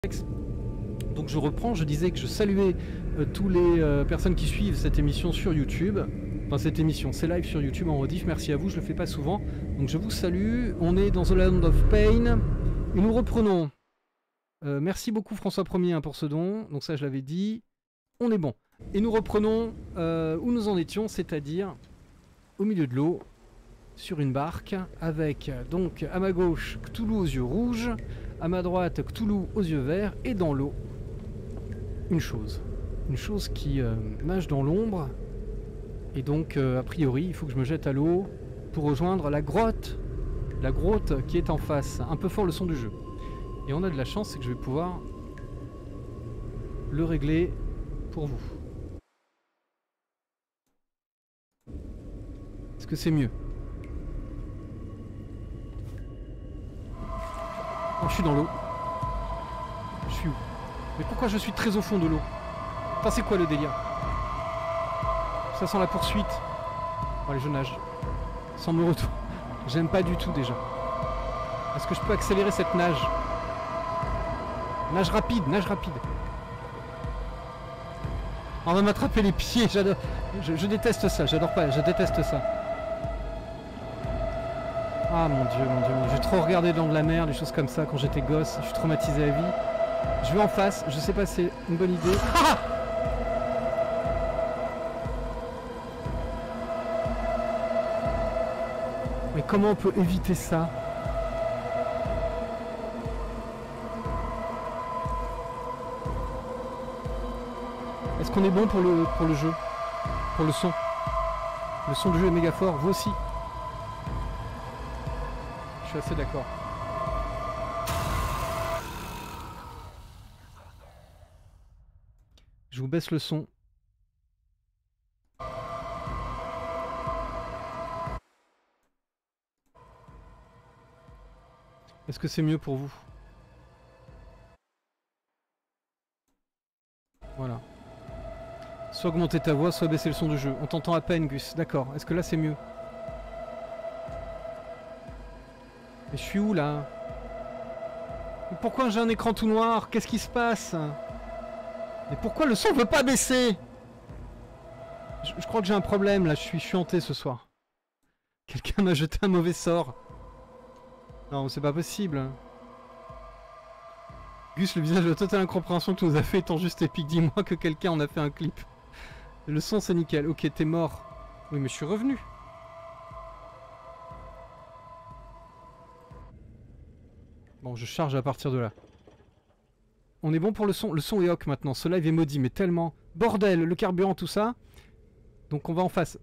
Donc je reprends, je disais que je saluais tous les personnes qui suivent cette émission sur YouTube. Enfin cette émission, c'est live sur YouTube en rediff, merci à vous, je le fais pas souvent. Donc je vous salue, on est dans The Land of Pain et nous reprenons. Merci beaucoup François Ier pour ce don, donc ça je l'avais dit. On est bon. Et nous reprenons où nous en étions, c'est-à-dire au milieu de l'eau, sur une barque, avec donc à ma gauche Cthulhu aux yeux rouges, à ma droite Cthulhu aux yeux verts, et dans l'eau, une chose qui nage dans l'ombre, et donc a priori il faut que je me jette à l'eau pour rejoindre la grotte qui est en face, un peu fort le son du jeu. Et on a de la chance, c'est que je vais pouvoir le régler pour vous. Est-ce que c'est mieux? Oh, je suis dans l'eau. Je suis où? Mais pourquoi je suis très au fond de l'eau? Enfin, c'est quoi le délire? Ça sent la poursuite. Bon, allez, je nage. Sans me retourner. J'aime pas du tout déjà. Est-ce que je peux accélérer cette nage? Nage rapide, nage rapide. On va m'attraper les pieds, j'adore. Je déteste ça, j'adore pas, je déteste ça. Ah mon dieu, mon dieu, mon dieu. J'ai trop regardé dans de la mer, des choses comme ça quand j'étais gosse, je suis traumatisé à vie. Je vais en face, je sais pas si c'est une bonne idée. Ah! Mais comment on peut éviter ça? Est-ce qu'on est bon pour le jeu? Pour le son? Le son du jeu est méga fort, vous aussi? Je suis assez d'accord. Je vous baisse le son. Est-ce que c'est mieux pour vous? Voilà. Soit augmenter ta voix, soit baisser le son du jeu. On t'entend à peine, Gus. D'accord. Est-ce que là c'est mieux? Mais je suis où là? Mais pourquoi j'ai un écran tout noir? Qu'est-ce qui se passe? Mais pourquoi le son veut pas baisser? Je crois que j'ai un problème là, je suis hanté ce soir. Quelqu'un m'a jeté un mauvais sort. Non, c'est pas possible. Gus, le visage de totale incompréhension que tu nous as fait étant juste épique. Dis-moi que quelqu'un en a fait un clip. Le son c'est nickel. Ok, t'es mort. Oui, mais je suis revenu. Bon, je charge à partir de là. On est bon pour le son. Le son est hoc maintenant. Ce live est maudit, mais tellement. Bordel, le carburant, tout ça. Donc on va en face.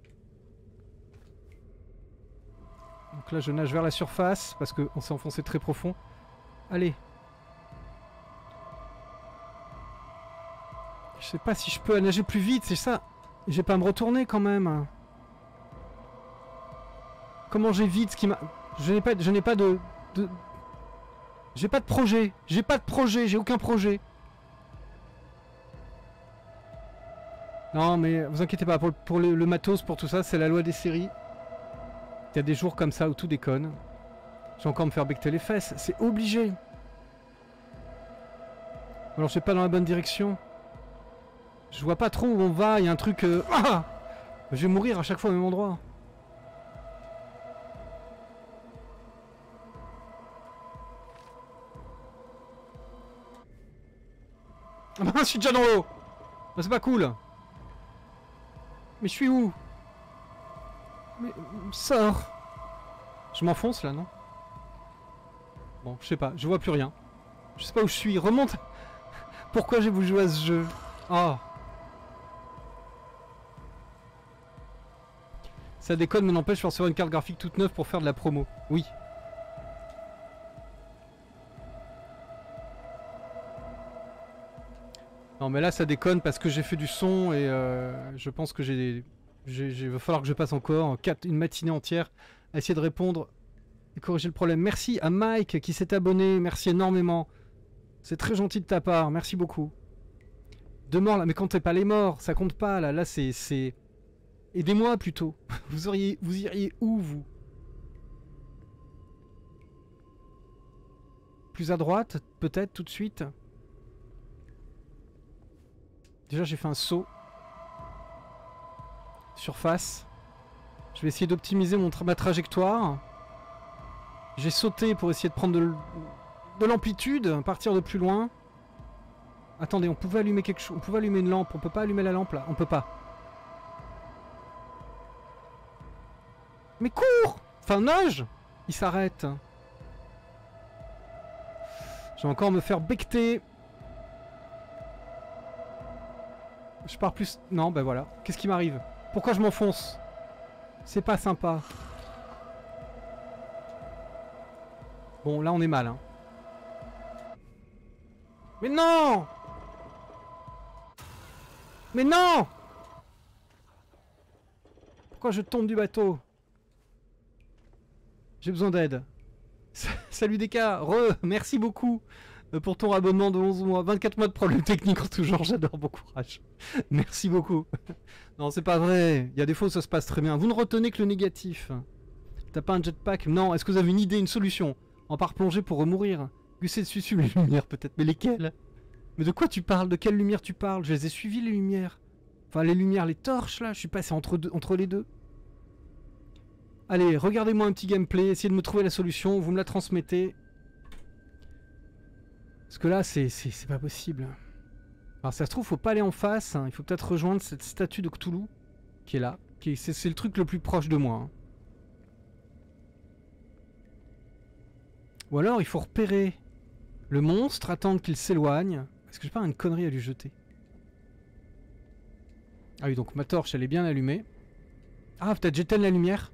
Donc là, je nage vers la surface parce qu'on s'est enfoncé très profond. Allez. Je sais pas si je peux nager plus vite, c'est ça. J'ai pas à me retourner quand même. Comment j'évite ce qui m'a... Je n'ai pas de... J'ai pas de projet. J'ai pas de projet. J'ai aucun projet. Non mais vous inquiétez pas. Pour le matos, pour tout ça, c'est la loi des séries. Il y a des jours comme ça où tout déconne. Je vais encore me faire becter les fesses. C'est obligé. Alors je suis pas dans la bonne direction. Je vois pas trop où on va. Il y a un truc... Ah, je vais mourir à chaque fois au même endroit. Ah bah, je suis déjà dans l'eau. Bah, c'est pas cool. Mais je suis où? Mais sors. Je m'enfonce là, non? Bon, je sais pas, je vois plus rien. Je sais pas où je suis, remonte. Pourquoi j'ai voulu jouer à ce jeu? Oh. Ça déconne mais n'empêche, je vais recevoir une carte graphique toute neuve pour faire de la promo. Oui. Non mais là ça déconne parce que j'ai fait du son et je pense que il va falloir que je passe encore une matinée entière à essayer de répondre et corriger le problème. Merci à Mike qui s'est abonné, merci énormément. C'est très gentil de ta part, merci beaucoup. Deux morts là, mais comptez pas les morts, ça compte pas là, c'est... Aidez-moi plutôt. Vous iriez où vous? Plus à droite, peut-être tout de suite. Déjà j'ai fait un saut. Surface. Je vais essayer d'optimiser ma trajectoire. J'ai sauté pour essayer de prendre de l'amplitude, partir de plus loin. Attendez, on pouvait allumer quelque chose. On pouvait allumer une lampe. On peut pas allumer la lampe là. On peut pas. Mais cours! Enfin nage! Il s'arrête. Je vais encore me faire becter. Je pars plus... Non, ben voilà. Qu'est-ce qui m'arrive? Pourquoi je m'enfonce? C'est pas sympa. Bon, là on est mal. Hein. Mais non! Mais non! Pourquoi je tombe du bateau? J'ai besoin d'aide. Salut Deka, merci beaucoup pour ton abonnement de 11 mois. 24 mois de problèmes techniques en tout genre, j'adore, bon courage. Merci beaucoup. Non, c'est pas vrai, il y a des fois où ça se passe très bien. Vous ne retenez que le négatif. T'as pas un jetpack? Non, est-ce que vous avez une idée, une solution? En part plongée pour remourir? Gusser dessus sur les lumières peut-être, mais lesquelles? Mais de quoi tu parles? De quelle lumière tu parles? Je les ai suivies les lumières. Enfin les lumières, les torches là, je suis passé entre les deux. Allez, regardez-moi un petit gameplay, essayez de me trouver la solution, vous me la transmettez. Parce que là, c'est pas possible. Alors ça se trouve, faut pas aller en face, hein. Il faut peut-être rejoindre cette statue de Cthulhu, qui est là. C'est le truc le plus proche de moi. Hein. Ou alors, il faut repérer le monstre, attendre qu'il s'éloigne. Est-ce que j'ai pas une connerie à lui jeter? Ah oui, donc ma torche, elle est bien allumée. Ah, peut-être j'éteins la lumière.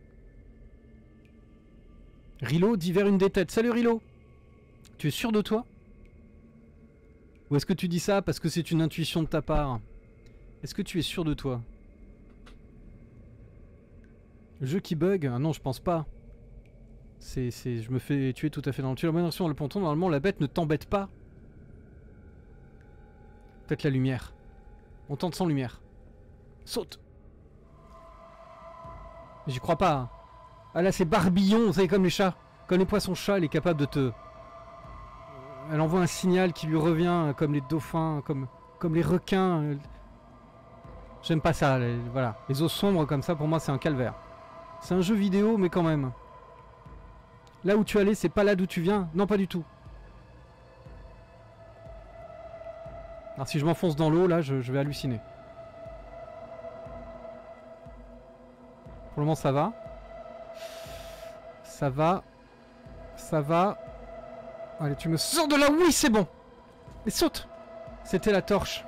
Rilo dit vers une des têtes. Salut Rilo! Tu es sûr de toi? Ou est-ce que tu dis ça parce que c'est une intuition de ta part? Est-ce que tu es sûr de toi? Le jeu qui bug? Ah non, je pense pas. Je me fais tuer tout à fait dans le tuyau. La bonne version, le ponton, normalement la bête ne t'embête pas. Peut-être la lumière. On tente sans lumière. Saute! J'y crois pas. Hein. Ah là c'est Barbillon, vous savez, comme les chats. Comme les poissons-chats, elle est capable de te... Elle envoie un signal qui lui revient, comme les dauphins, comme les requins. J'aime pas ça, voilà. Les eaux sombres comme ça, pour moi, c'est un calvaire. C'est un jeu vidéo, mais quand même. Là où tu allais, c'est pas là d'où tu viens. Non, pas du tout. Alors si je m'enfonce dans l'eau, là, je vais halluciner. Pour le moment, ça va. Ça va. Ça va. Allez, tu me sors de là. Oui, c'est bon. Et saute. C'était la torche.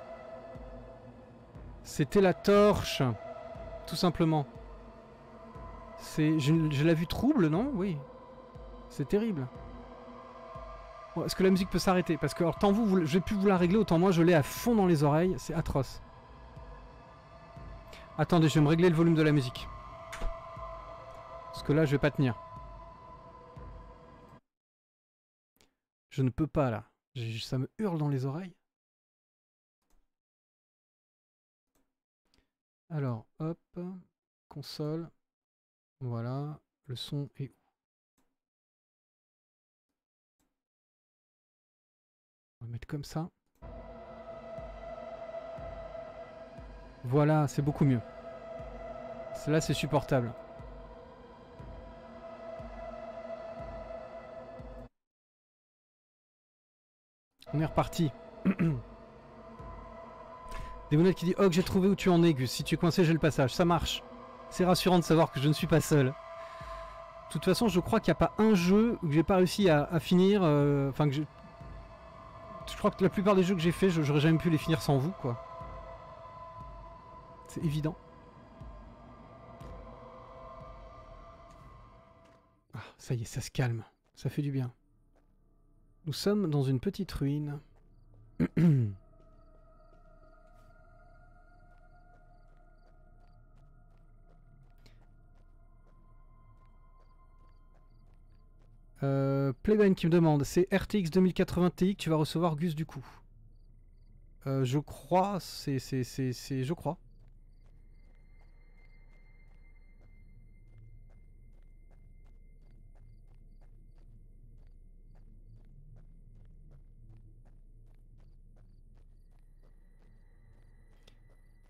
C'était la torche. Tout simplement. Je l'ai vu trouble, non? Oui. C'est terrible. Bon, est-ce que la musique peut s'arrêter? Parce que, alors, tant vous, j'ai pu vous la régler, autant moi, je l'ai à fond dans les oreilles. C'est atroce. Attendez, je vais me régler le volume de la musique. Parce que là, je vais pas tenir. Je ne peux pas, là. Ça me hurle dans les oreilles. Alors, hop. Console. Voilà. Le son est où? On va mettre comme ça. Voilà, c'est beaucoup mieux. Là, c'est supportable. On est reparti. Démonette qui dit oh, que j'ai trouvé où tu en es, Gus. Si tu es coincé, j'ai le passage. Ça marche. C'est rassurant de savoir que je ne suis pas seul. De toute façon, je crois qu'il n'y a pas un jeu que j'ai pas réussi à finir. Enfin, que je crois que la plupart des jeux que j'ai fait, j'aurais jamais pu les finir sans vous, quoi. C'est évident. Ah, ça y est, ça se calme. Ça fait du bien. Nous sommes dans une petite ruine. Playben qui me demande, c'est RTX 2080 Ti que tu vas recevoir, Gus, du coup. Je crois, je crois.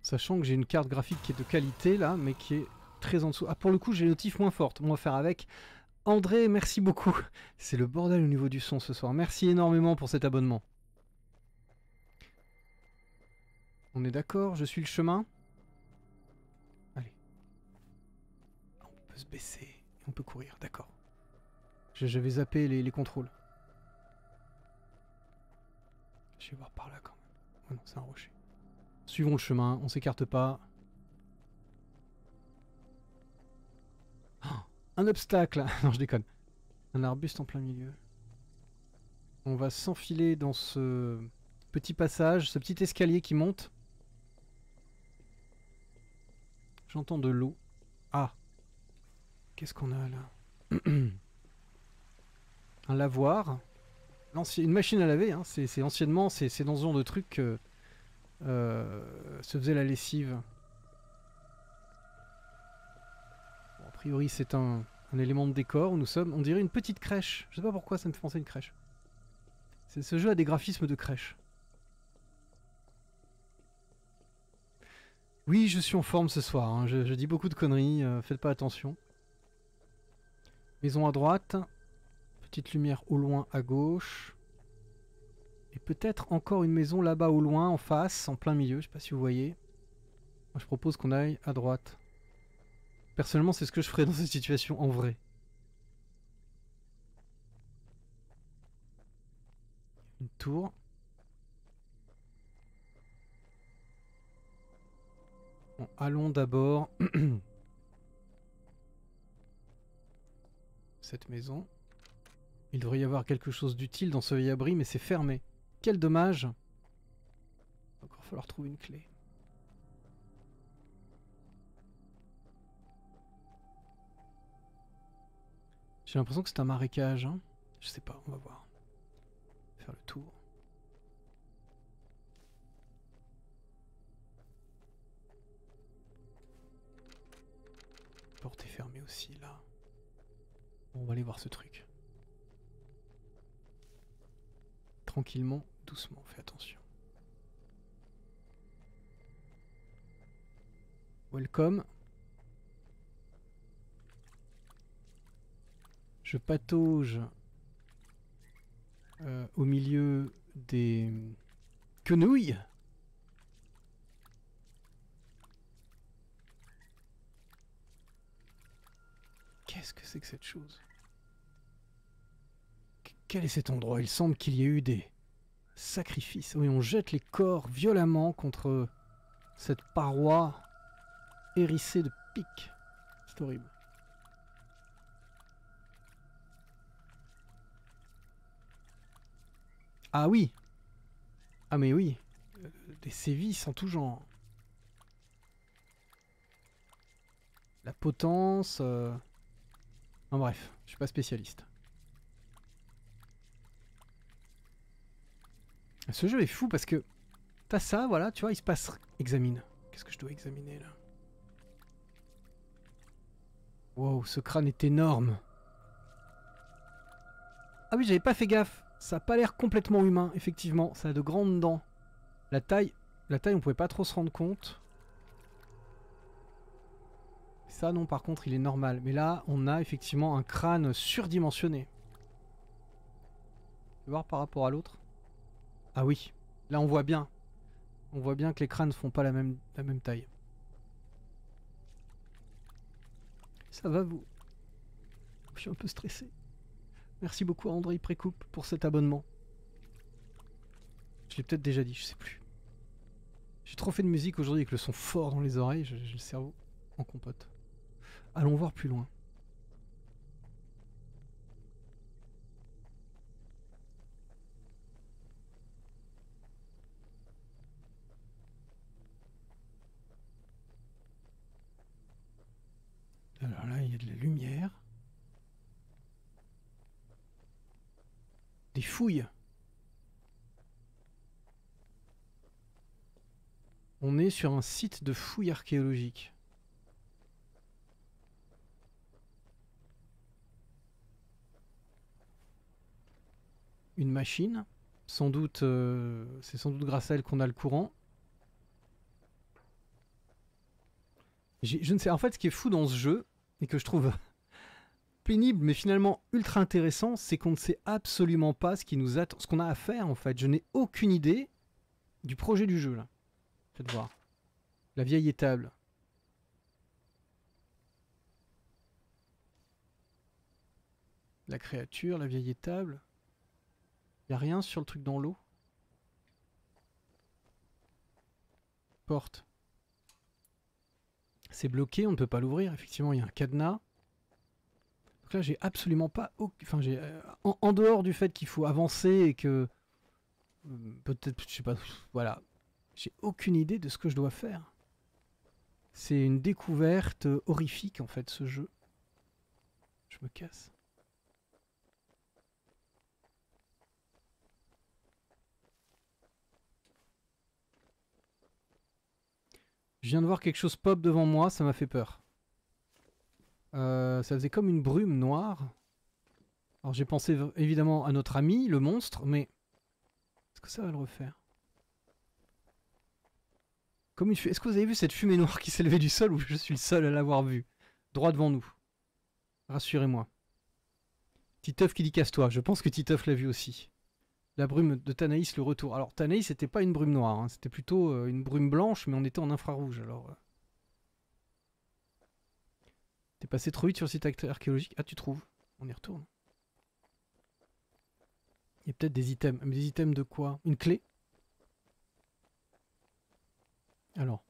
Sachant que j'ai une carte graphique qui est de qualité là, mais qui est très en dessous. Ah, pour le coup, j'ai les notifs moins fortes. On va faire avec. André, merci beaucoup. C'est le bordel au niveau du son ce soir. Merci énormément pour cet abonnement. On est d'accord, je suis le chemin. Allez. On peut se baisser et on peut courir, d'accord. Je vais zapper les contrôles. Je vais voir par là quand même. Oh non, c'est un rocher. Suivons le chemin, on s'écarte pas. Oh, un obstacle. Non, je déconne. Un arbuste en plein milieu. On va s'enfiler dans ce petit passage, ce petit escalier qui monte. J'entends de l'eau. Ah. Qu'est-ce qu'on a là? Un lavoir. Une machine à laver, hein. C'est anciennement, c'est dans ce genre de truc que se faisait la lessive. Bon, a priori c'est un élément de décor où nous sommes. On dirait une petite crèche. Je sais pas pourquoi ça me fait penser à une crèche. Ce jeu a des graphismes de crèche. Oui, je suis en forme ce soir, hein. Je dis beaucoup de conneries, faites pas attention. Maison à droite. Petite lumière au loin à gauche. Et peut-être encore une maison là-bas au loin, en face, en plein milieu. Je sais pas si vous voyez. Moi, je propose qu'on aille à droite. Personnellement, c'est ce que je ferais dans cette situation en vrai. Une tour. Bon, allons d'abord cette maison. Il devrait y avoir quelque chose d'utile dans ce vieil abri, mais c'est fermé. Quel dommage. Il va encore falloir trouver une clé. J'ai l'impression que c'est un marécage. Hein. Je sais pas, on va voir. Faire le tour. La porte est fermée aussi, là. Bon, on va aller voir ce truc. Tranquillement, doucement, fais attention. Welcome. Je patauge au milieu des quenouilles. Qu'est-ce que c'est que cette chose? Quel est cet endroit? Il semble qu'il y ait eu des sacrifices. Oui, on jette les corps violemment contre cette paroi hérissée de pics. C'est horrible. Ah oui! Ah mais oui! Des sévices en tout genre. La potence... En bref, je suis pas spécialiste. Ce jeu est fou parce que t'as ça, voilà, tu vois, il se passe... Examine. Qu'est-ce que je dois examiner là? Wow, ce crâne est énorme. Ah oui, j'avais pas fait gaffe. Ça a pas l'air complètement humain, effectivement. Ça a de grandes dents. La taille, on pouvait pas trop se rendre compte. Ça, non, par contre, il est normal. Mais là, on a effectivement un crâne surdimensionné. Tu peux voir par rapport à l'autre? Ah oui, là on voit bien. On voit bien que les crânes font pas la même taille. Ça va vous? Je suis un peu stressé. Merci beaucoup à André Précoupe pour cet abonnement. Je l'ai peut-être déjà dit, je sais plus. J'ai trop fait de musique aujourd'hui avec le son fort dans les oreilles, j'ai le cerveau en compote. Allons voir plus loin. Alors là, il y a de la lumière. Des fouilles. On est sur un site de fouilles archéologiques. Une machine. Sans doute, c'est sans doute grâce à elle qu'on a le courant. Je ne sais, en fait, ce qui est fou dans ce jeu, et que je trouve pénible, mais finalement ultra intéressant, c'est qu'on ne sait absolument pas ce qui nous attend, ce qu'on a à faire, en fait. Je n'ai aucune idée du projet du jeu, là. Faites voir. La vieille étable. La créature, la vieille étable. Y a rien sur le truc dans l'eau? Porte. C'est bloqué, on ne peut pas l'ouvrir. Effectivement, il y a un cadenas. Donc là, j'ai absolument pas... Enfin, j'ai en dehors du fait qu'il faut avancer et que... Peut-être, je sais pas... Voilà. J'ai aucune idée de ce que je dois faire. C'est une découverte horrifique, en fait, ce jeu. Je me casse. Je viens de voir quelque chose pop devant moi, ça m'a fait peur. Ça faisait comme une brume noire. Alors j'ai pensé évidemment à notre ami, le monstre, mais... Est-ce que ça va le refaire? Comme une Est-ce que vous avez vu cette fumée noire qui s'est levée du sol, ou je suis le seul à l'avoir vue? Droit devant nous. Rassurez-moi. Titeuf qui dit casse-toi, je pense que Titeuf l'a vu aussi. La brume de Tanaïs, le retour. Alors Tanaïs, c'était pas une brume noire, hein. C'était plutôt une brume blanche, mais on était en infrarouge, alors... T'es passé trop vite sur le site archéologique. Ah, tu trouves? On y retourne. Il y a peut-être des items. Mais des items de quoi? Une clé? Alors.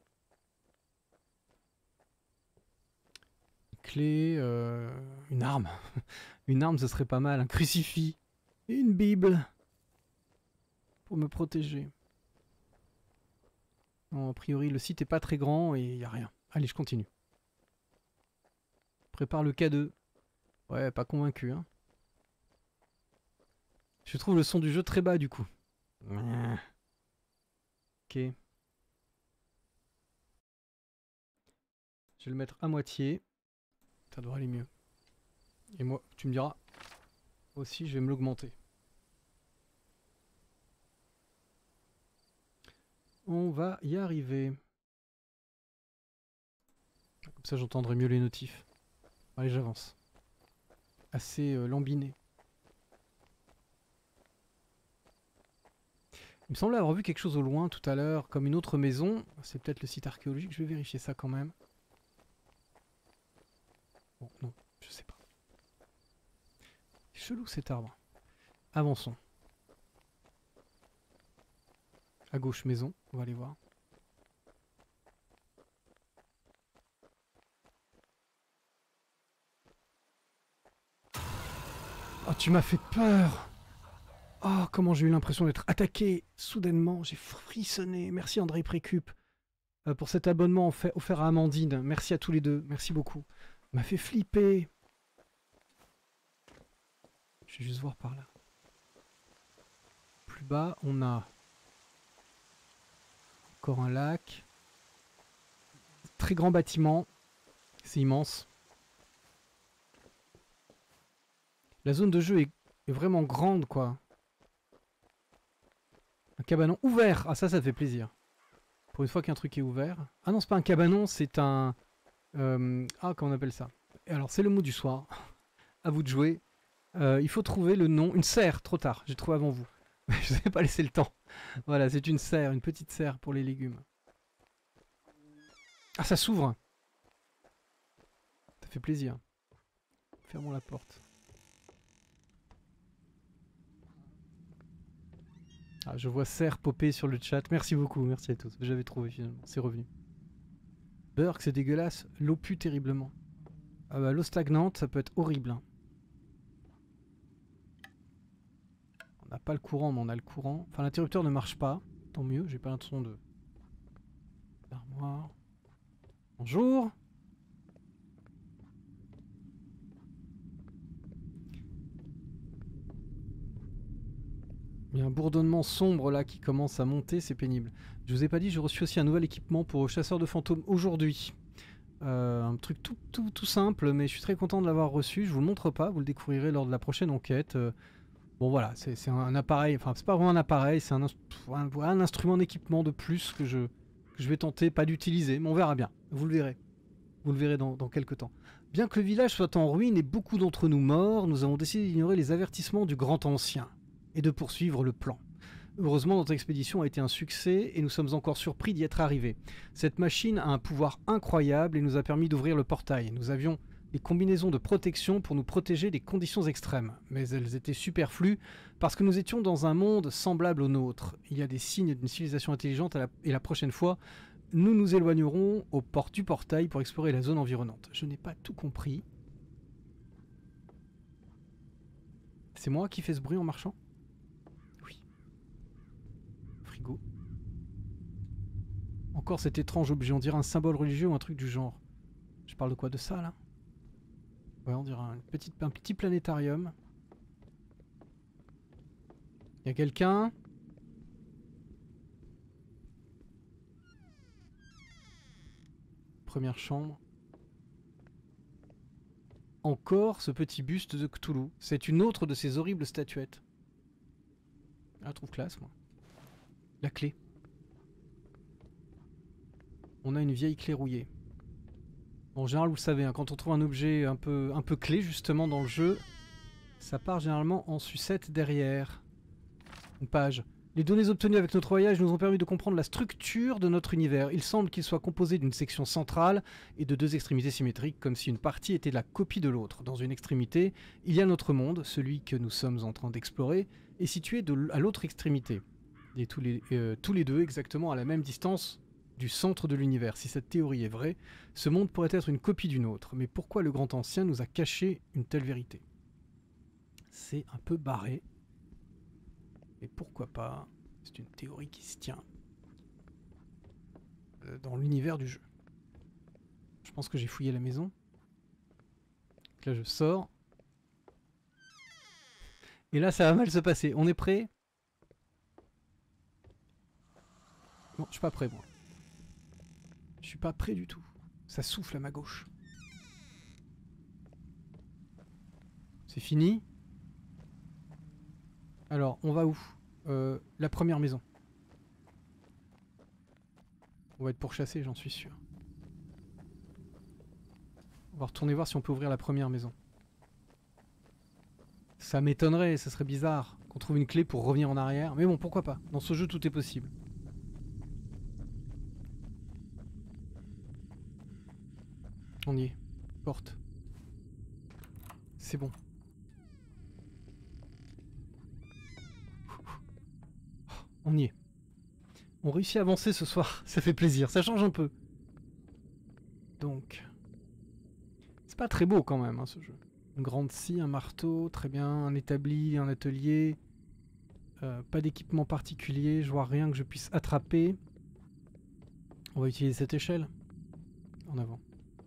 Une clé... une arme. Une arme, ce serait pas mal. Un crucifix. Et une bible. Pour me protéger. Bon, a priori, le site est pas très grand et il n'y a rien. Allez, je continue. Prépare le K2. Ouais, pas convaincu, hein. Je trouve le son du jeu très bas, du coup. Ok. Je vais le mettre à moitié. Ça devrait aller mieux. Et moi, tu me diras. Aussi, je vais me l'augmenter. On va y arriver. Comme ça, j'entendrai mieux les notifs. Allez, j'avance. Assez lambiné. Il me semblait avoir vu quelque chose au loin tout à l'heure, comme une autre maison. C'est peut-être le site archéologique, je vais vérifier ça quand même. Bon, non, je sais pas. Chelou cet arbre. Avançons. À gauche, maison, on va aller voir. Oh, tu m'as fait peur! Oh, comment j'ai eu l'impression d'être attaqué soudainement. J'ai frissonné. Merci André Précup pour cet abonnement offert à Amandine. Merci à tous les deux. Merci beaucoup. Ça m'a fait flipper. Je vais juste voir par là. Plus bas, on a encore un lac. Très grand bâtiment. C'est immense. La zone de jeu est vraiment grande, quoi. Un cabanon ouvert. Ah, ça fait plaisir. Pour une fois qu'un truc est ouvert. Ah non, c'est pas un cabanon, c'est un... ah, comment on appelle ça? Alors, c'est le mot du soir. À vous de jouer. Il faut trouver le nom. Une serre, trop tard. J'ai trouvé avant vous. Je vous ai pas laissé le temps. Voilà, c'est une serre, une petite serre pour les légumes. Ah, ça s'ouvre. Ça fait plaisir. Fermons la porte. Ah, je vois serre popper sur le chat. Merci beaucoup, merci à tous. J'avais trouvé finalement, c'est revenu. Burk, c'est dégueulasse. L'eau pue terriblement. Ah bah, l'eau stagnante, ça peut être horrible. Hein. On n'a pas le courant, mais on a le courant. Enfin, l'interrupteur ne marche pas. Tant mieux, j'ai pas l'impression de... L'armoire. Bonjour. Il y a un bourdonnement sombre là qui commence à monter, c'est pénible. Je vous ai pas dit, j'ai reçu aussi un nouvel équipement pour chasseur de fantômes aujourd'hui. Un truc tout simple, mais je suis très content de l'avoir reçu. Je vous le montre pas, vous le découvrirez lors de la prochaine enquête. Bon voilà, c'est un appareil, enfin c'est pas vraiment un appareil, c'est un instrument d'équipement de plus que je vais tenter pas d'utiliser, mais on verra bien, vous le verrez. Vous le verrez dans quelques temps. Bien que le village soit en ruine et beaucoup d'entre nous morts, nous avons décidé d'ignorer les avertissements du Grand Ancien et de poursuivre le plan. Heureusement, notre expédition a été un succès et nous sommes encore surpris d'y être arrivés. Cette machine a un pouvoir incroyable et nous a permis d'ouvrir le portail. Nous avions des combinaisons de protection pour nous protéger des conditions extrêmes, mais elles étaient superflues parce que nous étions dans un monde semblable au nôtre. Il y a des signes d'une civilisation intelligente et la prochaine fois, nous nous éloignerons aux portes du portail pour explorer la zone environnante. Je n'ai pas tout compris. C'est moi qui fais ce bruit en marchant ? Oui. Frigo. Encore cet étrange objet, on dirait un symbole religieux ou un truc du genre. Je parle de quoi? De ça, là? Ouais, on dirait un petit planétarium. Il y a quelqu'un? Première chambre. Encore ce petit buste de Cthulhu. C'est une autre de ces horribles statuettes. Ah, je trouve classe, moi. La clé. On a une vieille clé rouillée. Bon, en général, vous le savez, hein, quand on trouve un objet un peu clé, justement, dans le jeu, ça part généralement en sucette derrière. Une page. Les données obtenues avec notre voyage nous ont permis de comprendre la structure de notre univers. Il semble qu'il soit composé d'une section centrale et de deux extrémités symétriques, comme si une partie était la copie de l'autre. Dans une extrémité, il y a notre monde, celui que nous sommes en train d'explorer, est situé à l'autre extrémité. Et tous les deux exactement à la même distance du centre de l'univers. Si cette théorie est vraie, ce monde pourrait être une copie d'une autre. Mais pourquoi le Grand Ancien nous a caché une telle vérité? C'est un peu barré. Et pourquoi pas? C'est une théorie qui se tient dans l'univers du jeu. Je pense que j'ai fouillé la maison. Donc là, je sors. Et là, ça va mal se passer. On est prêt? Non, je suis pas prêt, moi. Je suis pas prêt du tout. Ça souffle à ma gauche. C'est fini. Alors, on va où? La première maison. On va être pourchassé, j'en suis sûr. On va retourner voir si on peut ouvrir la première maison. Ça m'étonnerait, ça serait bizarre qu'on trouve une clé pour revenir en arrière. Mais bon, pourquoi pas? Dans ce jeu, tout est possible. On y est. Porte. C'est bon. On y est. On réussit à avancer ce soir. Ça fait plaisir. Ça change un peu. Donc... C'est pas très beau quand même, hein, ce jeu. Une grande scie, un marteau, très bien. Un établi, un atelier. Pas d'équipement particulier. Je vois rien que je puisse attraper. On va utiliser cette échelle. En avant.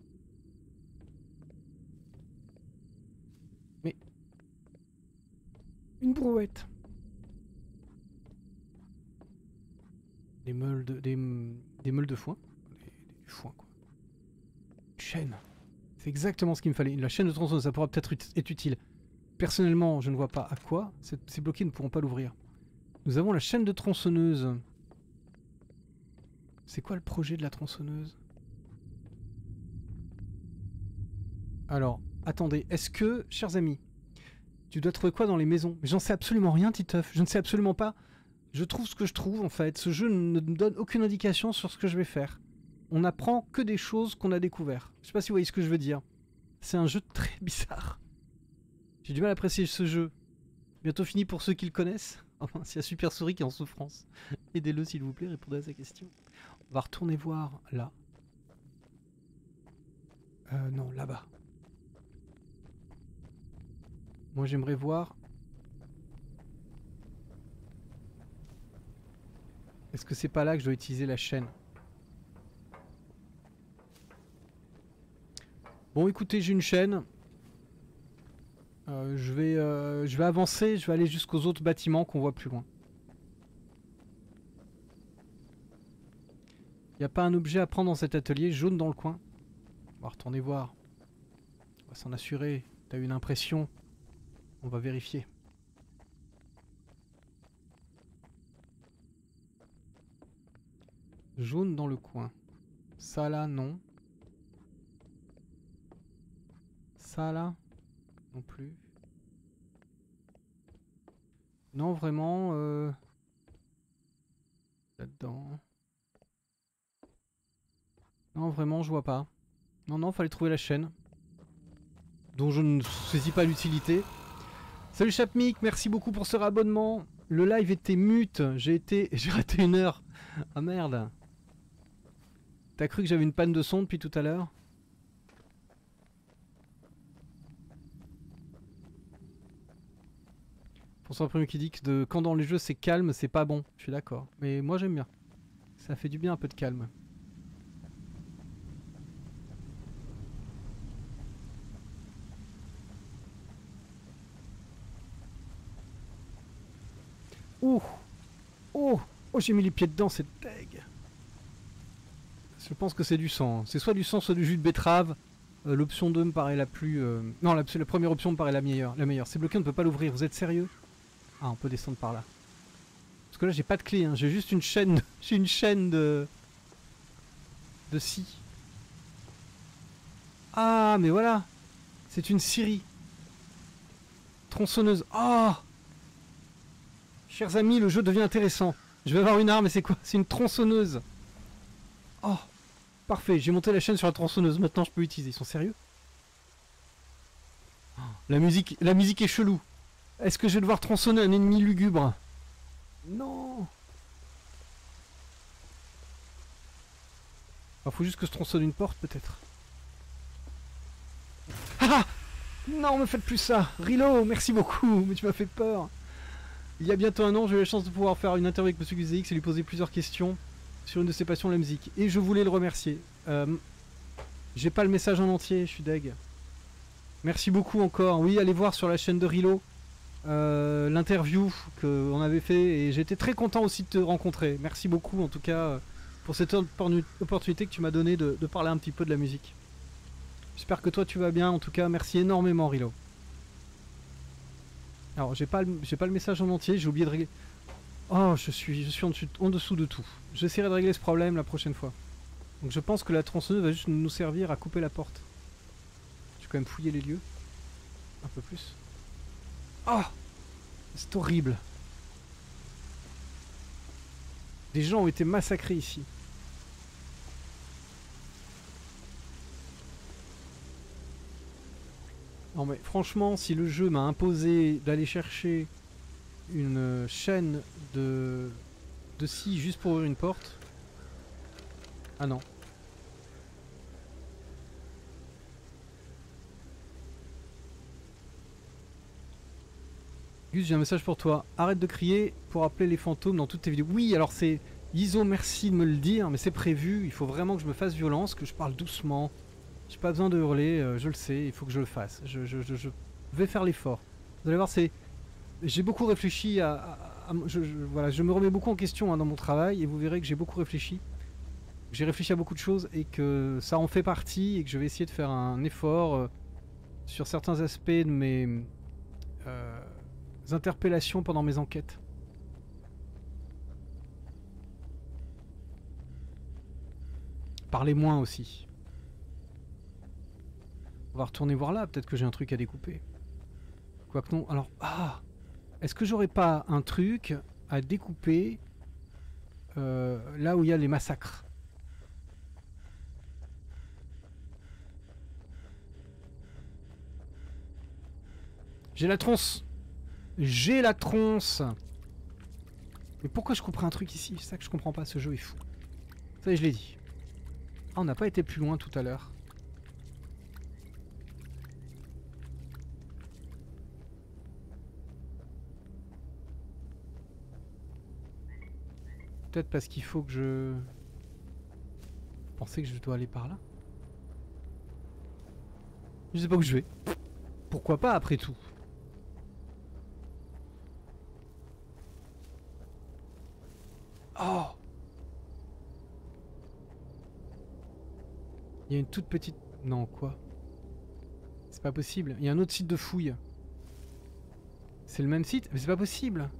Mais... Une brouette. Des meules de foin. Du foin, quoi. Une chaîne. C'est exactement ce qu'il me fallait. La chaîne de tronçonneuse, ça pourra peut-être être utile. Personnellement, je ne vois pas à quoi. Ces bloqués ne pourront pas l'ouvrir. Nous avons la chaîne de tronçonneuse. C'est quoi le projet de la tronçonneuse? Alors, attendez. Est-ce que, chers amis, tu dois trouver quoi dans les maisons? Mais j'en sais absolument rien, Titeuf. Je ne sais absolument pas. Je trouve ce que je trouve, en fait. Ce jeu ne me donne aucune indication sur ce que je vais faire. On n'apprend que des choses qu'on a découvertes. Je sais pas si vous voyez ce que je veux dire. C'est un jeu très bizarre. J'ai du mal à apprécier ce jeu. Bientôt fini pour ceux qui le connaissent. Enfin, s'il y a Super Souris qui est en souffrance. Aidez-le s'il vous plaît, répondez à sa question. On va retourner voir là. Non, là-bas. Moi j'aimerais voir... Est-ce que c'est pas là que je dois utiliser la chaîne? Bon écoutez, j'ai une chaîne. Je vais avancer, je vais aller jusqu'aux autres bâtiments qu'on voit plus loin. Il n'y a pas un objet à prendre dans cet atelier jaune dans le coin? On va retourner voir. On va s'en assurer. T'as eu une impression? On va vérifier. Jaune dans le coin. Ça là, non. Ça là? Non plus. Non, vraiment... Là-dedans... Non, vraiment, je vois pas. Non, non, fallait trouver la chaîne. Dont je ne saisis pas l'utilité. Salut Chapmic, merci beaucoup pour ce réabonnement. Le live était mute, j'ai raté 1 heure. Ah merde. T'as cru que j'avais une panne de son depuis tout à l'heure? Pour son premier qui dit que quand dans les jeux c'est calme, c'est pas bon. Je suis d'accord. Mais moi j'aime bien. Ça fait du bien un peu de calme. Oh, oh, oh, j'ai mis les pieds dedans, c'est deg. Je pense que c'est du sang. C'est soit du sang, soit du jus de betterave. L'option 2 me paraît la plus... Non, la première option me paraît la meilleure. C'est bloqué, on ne peut pas l'ouvrir. Vous êtes sérieux? Ah, on peut descendre par là. Parce que là, j'ai pas de clé. Hein. J'ai juste une chaîne... J'ai une chaîne de scie. Ah, mais voilà. C'est une scierie. Tronçonneuse. Ah, oh, chers amis, le jeu devient intéressant. Je vais avoir une arme, et c'est quoi? C'est une tronçonneuse. Oh, parfait, j'ai monté la chaîne sur la tronçonneuse. Maintenant, je peux l'utiliser. Ils sont sérieux? Oh, la musique est chelou. Est-ce que je vais devoir tronçonner un ennemi lugubre? Non. Ah, faut juste que je tronçonne une porte, peut-être. Ah! Non, me faites plus ça. Rilo, merci beaucoup, mais tu m'as fait peur. Il y a bientôt 1 an, j'ai eu la chance de pouvoir faire une interview avec Monsieur Guzix et lui poser plusieurs questions sur une de ses passions, la musique. Et je voulais le remercier. J'ai pas le message en entier, je suis deg. Merci beaucoup encore. Oui, allez voir sur la chaîne de Rilo l'interview qu'on avait fait et j'étais très content aussi de te rencontrer. Merci beaucoup en tout cas pour cette opportunité que tu m'as donnée de parler un petit peu de la musique. J'espère que toi tu vas bien. En tout cas, merci énormément Rilo. Alors, j'ai pas le message en entier, j'ai oublié de régler. Oh, je suis en dessous de tout. J'essaierai de régler ce problème la prochaine fois. Donc je pense que la tronçonneuse va juste nous servir à couper la porte. Je vais quand même fouiller les lieux. Un peu plus. Oh, c'est horrible. Des gens ont été massacrés ici. Non mais franchement, si le jeu m'a imposé d'aller chercher une chaîne de scie juste pour ouvrir une porte... Ah non. Gus, j'ai un message pour toi. Arrête de crier pour appeler les fantômes dans toutes tes vidéos. Oui, alors c'est... Iso, merci de me le dire, mais c'est prévu. Il faut vraiment que je me fasse violence, que je parle doucement. J'ai pas besoin de hurler, je le sais, il faut que je le fasse. Je vais faire l'effort. Vous allez voir, c'est... J'ai beaucoup réfléchi voilà, je me remets beaucoup en question hein, dans mon travail, et vous verrez que j'ai beaucoup réfléchi. J'ai réfléchi à beaucoup de choses, et que ça en fait partie, et que je vais essayer de faire un effort sur certains aspects de mes interpellations pendant mes enquêtes. Parlez moins aussi. On va retourner voir là, peut-être que j'ai un truc à découper. Quoique non, alors... Ah! Est-ce que j'aurais pas un truc à découper là où il y a les massacres? J'ai la tronce! J'ai la tronce! Mais pourquoi je couperais un truc ici? C'est ça que je comprends pas, ce jeu est fou. Ça y est, je l'ai dit. Ah, on n'a pas été plus loin tout à l'heure. Peut-être parce qu'il faut que je... Vous pensez que je dois aller par là? Je sais pas où je vais. Pourquoi pas après tout? Oh! Il y a une toute petite... Non, quoi? C'est pas possible. Il y a un autre site de fouille. C'est le même site? Mais c'est pas possible!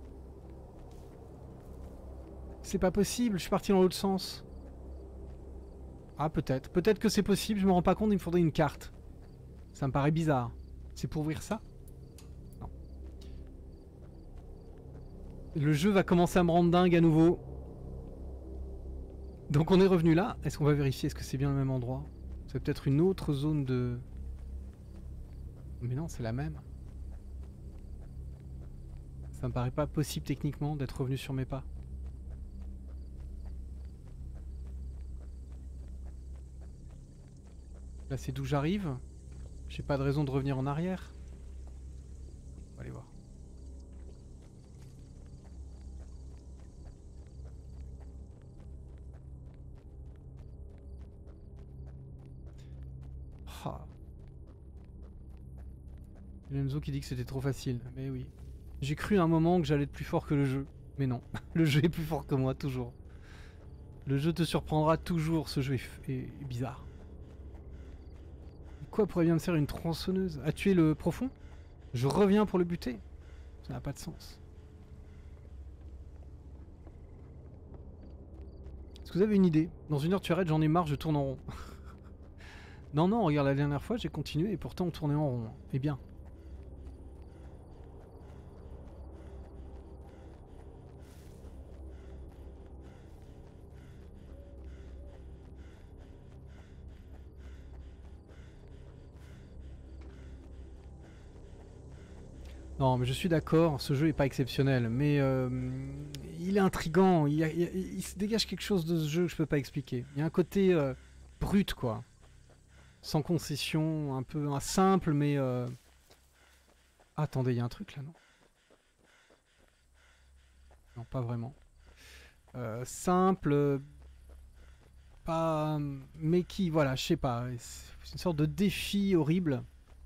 C'est pas possible, je suis parti dans l'autre sens. Ah, peut-être. Peut-être que c'est possible, je me rends pas compte, il me faudrait une carte. Ça me paraît bizarre. C'est pour ouvrir ça? Non. Le jeu va commencer à me rendre dingue à nouveau. Donc on est revenu là. Est-ce qu'on va vérifier? Est-ce que c'est bien le même endroit? C'est peut-être une autre zone de... Mais non, c'est la même. Ça me paraît pas possible techniquement d'être revenu sur mes pas. Là c'est d'où j'arrive. J'ai pas de raison de revenir en arrière. On va aller voir. Ah. Lenzo qui dit que c'était trop facile. Mais oui. J'ai cru à un moment que j'allais être plus fort que le jeu. Mais non. Le jeu est plus fort que moi, toujours. Le jeu te surprendra toujours. Ce jeu est bizarre. Quoi pourrait bien me faire une tronçonneuse? A tué le profond? Je reviens pour le buter? Ça n'a pas de sens. Est-ce que vous avez une idée? Dans une heure tu arrêtes, j'en ai marre, je tourne en rond. Non, non, regarde, la dernière fois j'ai continué et pourtant on tournait en rond. Eh bien. Non, mais je suis d'accord, ce jeu est pas exceptionnel, mais il est intriguant, il se dégage quelque chose de ce jeu que je peux pas expliquer. Il y a un côté brut, quoi. Sans concession, un peu simple, mais... Attendez, il y a un truc là, non? Non, pas vraiment. Simple, pas... Mais qui, voilà, je sais pas. C'est une sorte de défi horrible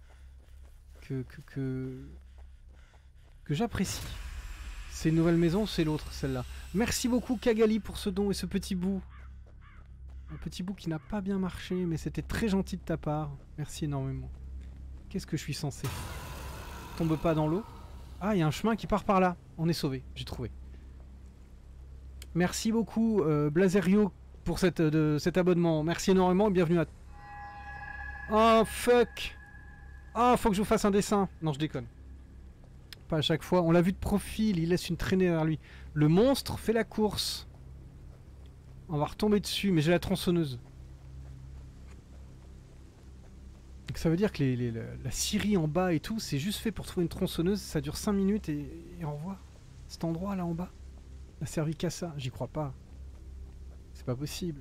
que j'apprécie. C'est une nouvelle maison, c'est l'autre, celle-là. Merci beaucoup Kagali pour ce don et ce petit bout. Un petit bout qui n'a pas bien marché, mais c'était très gentil de ta part. Merci énormément. Qu'est-ce que je suis censé? Tombe pas dans l'eau. Ah, il y a un chemin qui part par là. On est sauvé, j'ai trouvé. Merci beaucoup Blazerio pour cet abonnement. Merci énormément et bienvenue à... Oh fuck. Ah, faut que je vous fasse un dessin. Non, je déconne. Pas à chaque fois. On l'a vu de profil, il laisse une traînée derrière lui. Le monstre fait la course. On va retomber dessus, mais j'ai la tronçonneuse. Donc ça veut dire que la scierie en bas et tout, c'est juste fait pour trouver une tronçonneuse. Ça dure 5 minutes et on revoit cet endroit là en bas. n'a servi qu'à ça. J'y crois pas. C'est pas possible.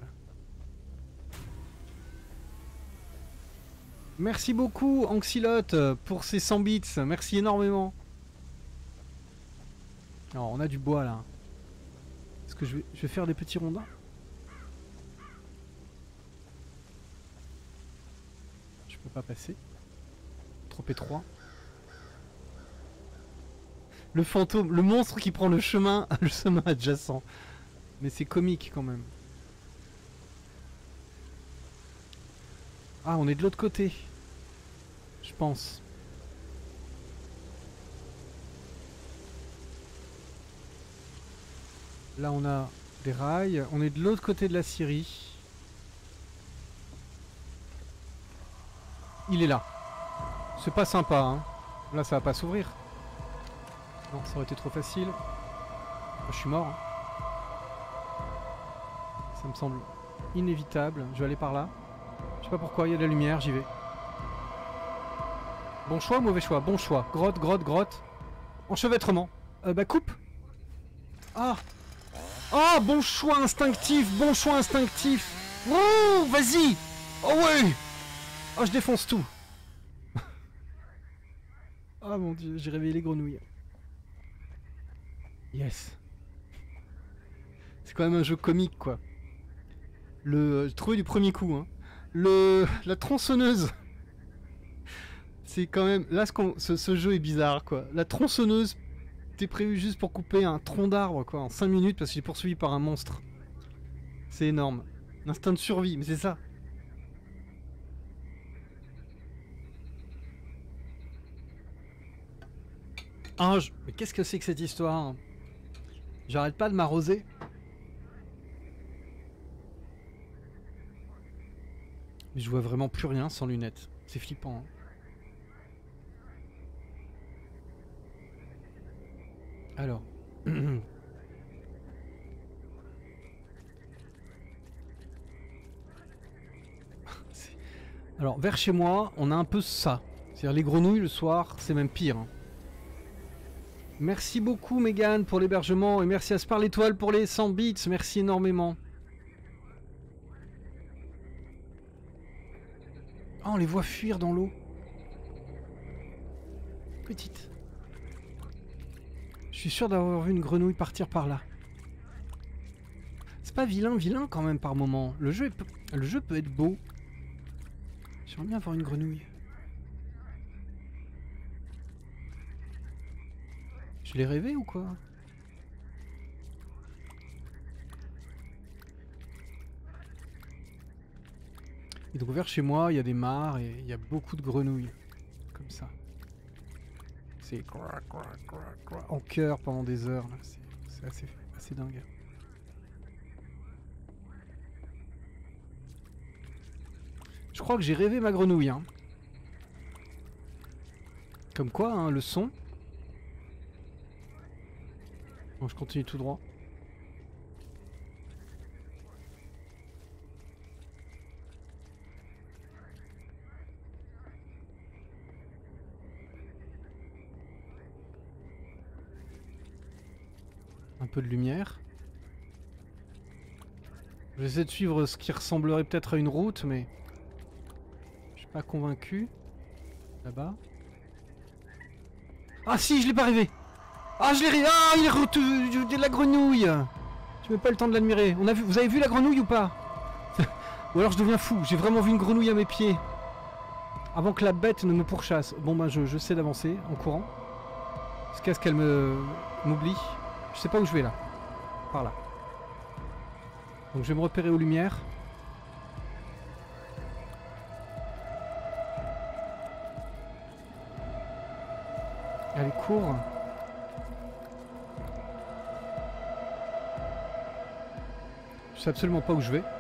Merci beaucoup Anxilote pour ces 100 bits. Merci énormément. Alors on a du bois là. Est-ce que je vais faire des petits rondins? Je peux pas passer. Trop étroit. Le fantôme, le monstre qui prend le chemin adjacent. Mais c'est comique quand même. Ah, on est de l'autre côté. Je pense. Là, on a des rails. On est de l'autre côté de la Syrie. Il est là. C'est pas sympa, hein. Là, ça va pas s'ouvrir. Non, ça aurait été trop facile. Je suis mort. Hein. Ça me semble inévitable. Je vais aller par là. Je sais pas pourquoi, il y a de la lumière, j'y vais. Bon choix, mauvais choix, bon choix. Grotte, grotte, grotte. Enchevêtrement. Bah coupe. Ah. Ah, bon choix instinctif, bon choix instinctif. Oh, vas-y. Oh ouais. Oh, je défonce tout. Ah mon dieu, j'ai réveillé les grenouilles. Yes. C'est quand même un jeu comique, quoi. J'ai trouvé du premier coup, hein. La tronçonneuse. C'est quand même... Là, ce jeu est bizarre, quoi. La tronçonneuse, t'es prévu juste pour couper un tronc d'arbre, quoi, en 5 minutes, parce qu'il est poursuivi par un monstre. C'est énorme. L'instinct de survie, mais c'est ça. Ah, mais qu'est-ce que c'est que cette histoire? J'arrête pas de m'arroser. Mais je vois vraiment plus rien sans lunettes. C'est flippant. Hein. Alors. Alors, vers chez moi, on a un peu ça. C'est-à-dire les grenouilles le soir, c'est même pire. Hein. Merci beaucoup Megan pour l'hébergement et merci à Spar l'étoile pour les 100 bits. Merci énormément. Oh, on les voit fuir dans l'eau. Petite. Je suis sûr d'avoir vu une grenouille partir par là. C'est pas vilain quand même par moment. Le jeu peut être beau. J'aimerais bien avoir une grenouille. Je l'ai rêvé ou quoi? Et donc vers chez moi, il y a des mares et il y a beaucoup de grenouilles. Comme ça. C'est en chœur pendant des heures. C'est assez dingue. Je crois que j'ai rêvé ma grenouille. Hein. Comme quoi, hein, le son. Bon, je continue tout droit. Un peu de lumière. J'essaie de suivre ce qui ressemblerait peut-être à une route, mais je suis pas convaincu. Là-bas. Ah si, je l'ai pas rêvé. Ah, je l'ai rêvé. Ah, il est de la grenouille. Je n'ai pas le temps de l'admirer. Vous avez vu la grenouille ou pas? Ou alors je deviens fou. J'ai vraiment vu une grenouille à mes pieds. Avant que la bête ne me pourchasse. Bon ben je sais d'avancer en courant. Jusqu'à ce qu'elle m'oublie. Je sais pas où je vais là. Par là. Donc je vais me repérer aux lumières. Allez, cours. Je sais absolument pas où je vais.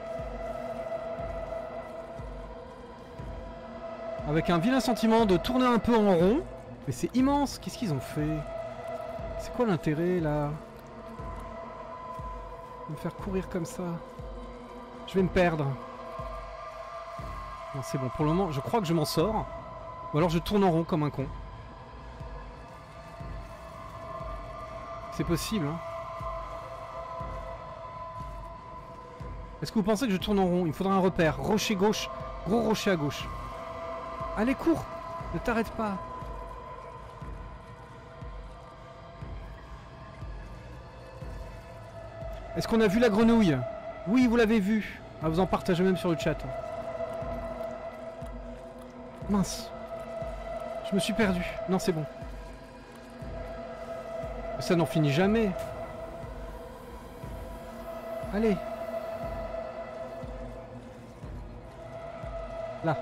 Avec un vilain sentiment de tourner un peu en rond. Mais c'est immense. Qu'est-ce qu'ils ont fait? C'est quoi l'intérêt là? De me faire courir comme ça. Je vais me perdre. Non, c'est bon. Pour le moment, je crois que je m'en sors. Ou alors je tourne en rond comme un con. C'est possible, hein. Est-ce que vous pensez que je tourne en rond? Il me faudra un repère. Rocher gauche. Gros rocher à gauche. Allez, cours! Ne t'arrête pas. Est-ce qu'on a vu la grenouille? Oui, vous l'avez vue. Ah, vous en partagez même sur le chat. Mince. Je me suis perdu. Non, c'est bon. Ça n'en finit jamais. Allez. Là.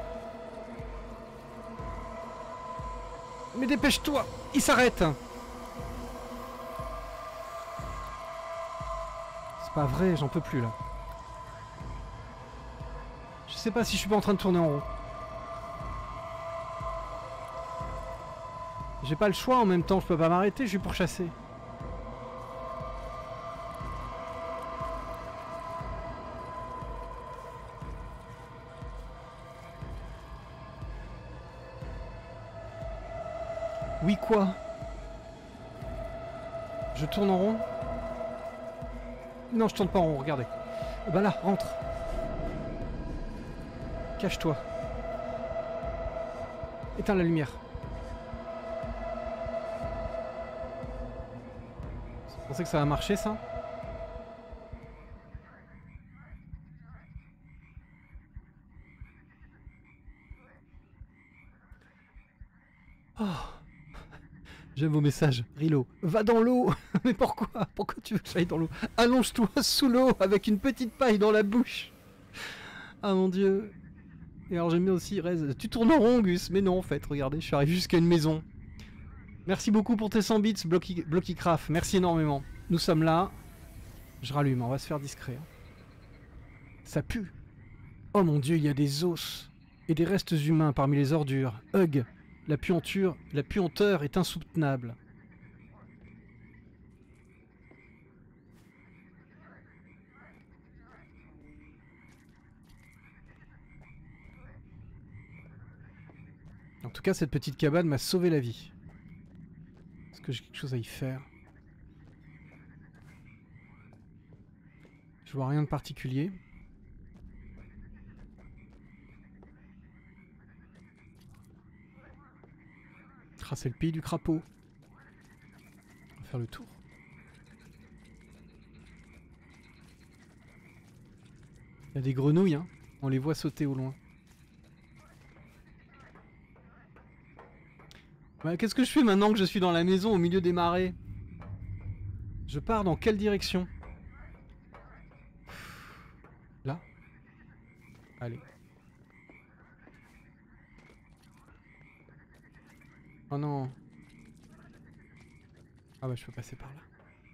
Mais dépêche-toi. Il s'arrête. C'est pas vrai, j'en peux plus là. Je sais pas si je suis pas en train de tourner en rond. J'ai pas le choix en même temps, je peux pas m'arrêter, je suis pourchassé. Oui quoi? Je tourne en rond? Non, je tourne pas en rond, regardez. Bah là, rentre. Cache-toi. Éteins la lumière. Vous pensez que ça va marcher ça? Oh. J'aime vos messages. Rilo, va dans l'eau. Mais pourquoi? Pourquoi tu veux que j'aille dans l'eau? Allonge-toi sous l'eau avec une petite paille dans la bouche. Ah mon dieu. Et alors j'aime bien aussi Rez. Tu tournes en rond Gus. Mais non en fait, regardez, je suis arrivé jusqu'à une maison. Merci beaucoup pour tes 100 bits, Blockycraft. Merci énormément. Nous sommes là. Je rallume, on va se faire discret. Ça pue. Oh mon dieu, il y a des os. Et des restes humains parmi les ordures. Hug. La puanteur est insoutenable. En tout cas, cette petite cabane m'a sauvé la vie. Est-ce que j'ai quelque chose à y faire? Je vois rien de particulier. Ah, c'est le pays du crapaud. On va faire le tour. Il y a des grenouilles, hein. On les voit sauter au loin. Ouais, qu'est-ce que je fais maintenant que je suis dans la maison au milieu des marais? Je pars dans quelle direction? Là? Allez. Oh non. Ah bah je peux passer par là.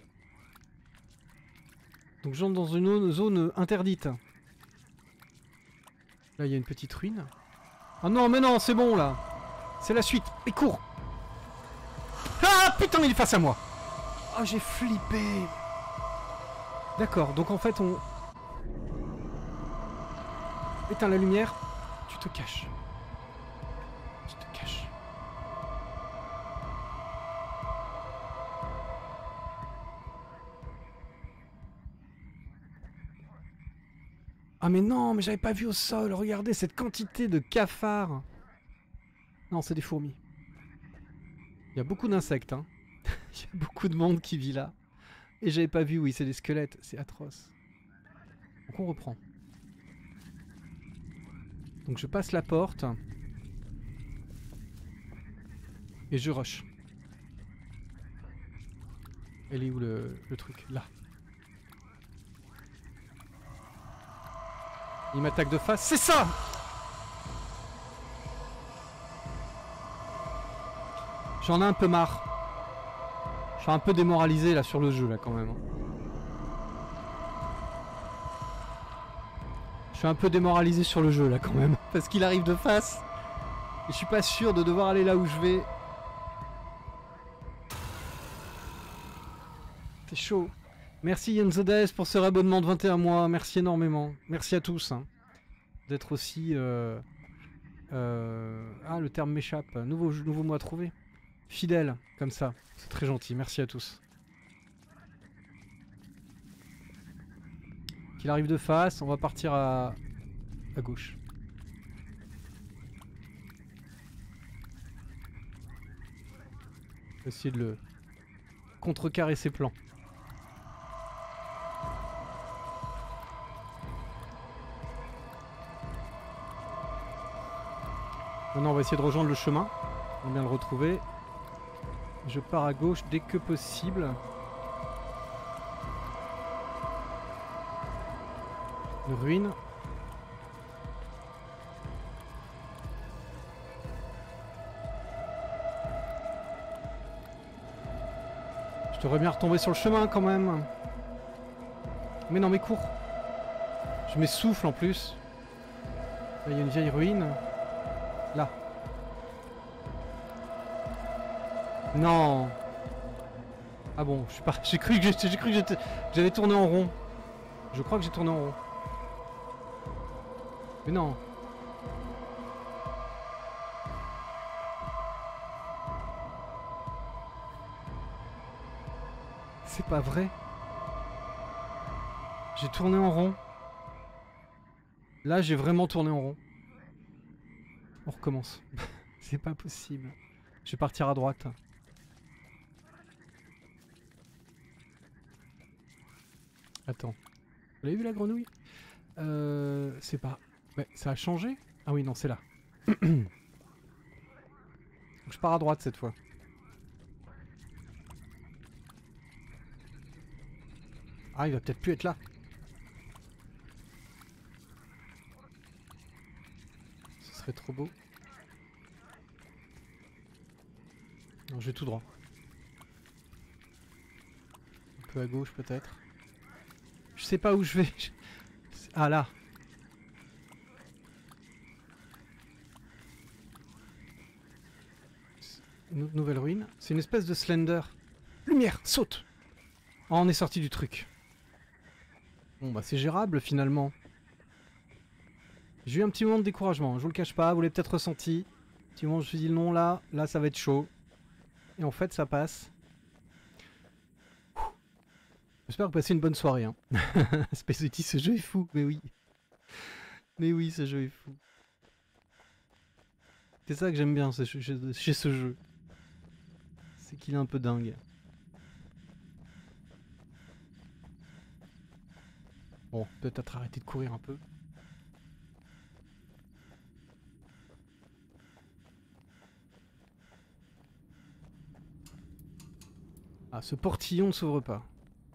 Donc j'entre dans une zone interdite. Là il y a une petite ruine. Oh non mais non c'est bon là. C'est la suite. Et cours. Ah putain il est face à moi. Oh j'ai flippé. D'accord donc en fait on... Éteins la lumière. Tu te caches. Tu te caches. Ah mais non, mais j'avais pas vu au sol, regardez cette quantité de cafards. Non, c'est des fourmis. Il y a beaucoup d'insectes, hein. Il y a beaucoup de monde qui vit là. Et j'avais pas vu, oui, c'est des squelettes, c'est atroce. Donc on reprend. Donc je passe la porte. Et je rush. Elle est où le truc? Là. Il m'attaque de face, c'est ça! J'en ai un peu marre. Je suis un peu démoralisé là sur le jeu là quand même. Je suis un peu démoralisé sur le jeu là quand même. Parce qu'il arrive de face. Et je suis pas sûr de devoir aller là où je vais. C'est chaud. Merci Yenzodes pour ce abonnement de 21 mois. Merci énormément. Merci à tous. Hein, d'être aussi... Ah, le terme m'échappe. Nouveau mot à trouver. Fidèle, comme ça. C'est très gentil. Merci à tous. Qu'il arrive de face. On va partir à gauche. Essayer de le contrecarrer ses plans. Maintenant on va essayer de rejoindre le chemin. On va bien le retrouver. Je pars à gauche dès que possible. Une ruine. Je devrais bien retomber sur le chemin quand même. Mais non mais cours. Je m'essouffle en plus. Là il y a une vieille ruine. Là. Non. Ah bon, je suis pas. J'ai cru que j'avais tourné en rond. Je crois que j'ai tourné en rond. Mais non. C'est pas vrai. J'ai tourné en rond. Là, j'ai vraiment tourné en rond. On recommence. C'est pas possible. Je vais partir à droite. Attends. Vous l'avez vu la grenouille? C'est pas... Ouais, ça a changé? Ah oui, non, c'est là. Je pars à droite cette fois. Ah, il va peut-être plus être là. Ce serait trop beau. Non, je vais tout droit. Un peu à gauche peut-être. Je sais pas où je vais. Ah là. Une nouvelle ruine. C'est une espèce de Slender. Lumière, saute. Oh, on est sorti du truc. Bon bah c'est gérable finalement. J'ai eu un petit moment de découragement, je vous le cache pas, vous l'avez peut-être ressenti. Si moi je me suis dit non, là ça va être chaud. Et en fait, ça passe. J'espère que vous passez une bonne soirée. Hein. Space Oddity, ce jeu est fou, mais oui. Mais oui, ce jeu est fou. C'est ça que j'aime bien chez ce jeu. C'est qu'il est un peu dingue. Bon, peut-être arrêter de courir un peu. Ah, ce portillon ne s'ouvre pas.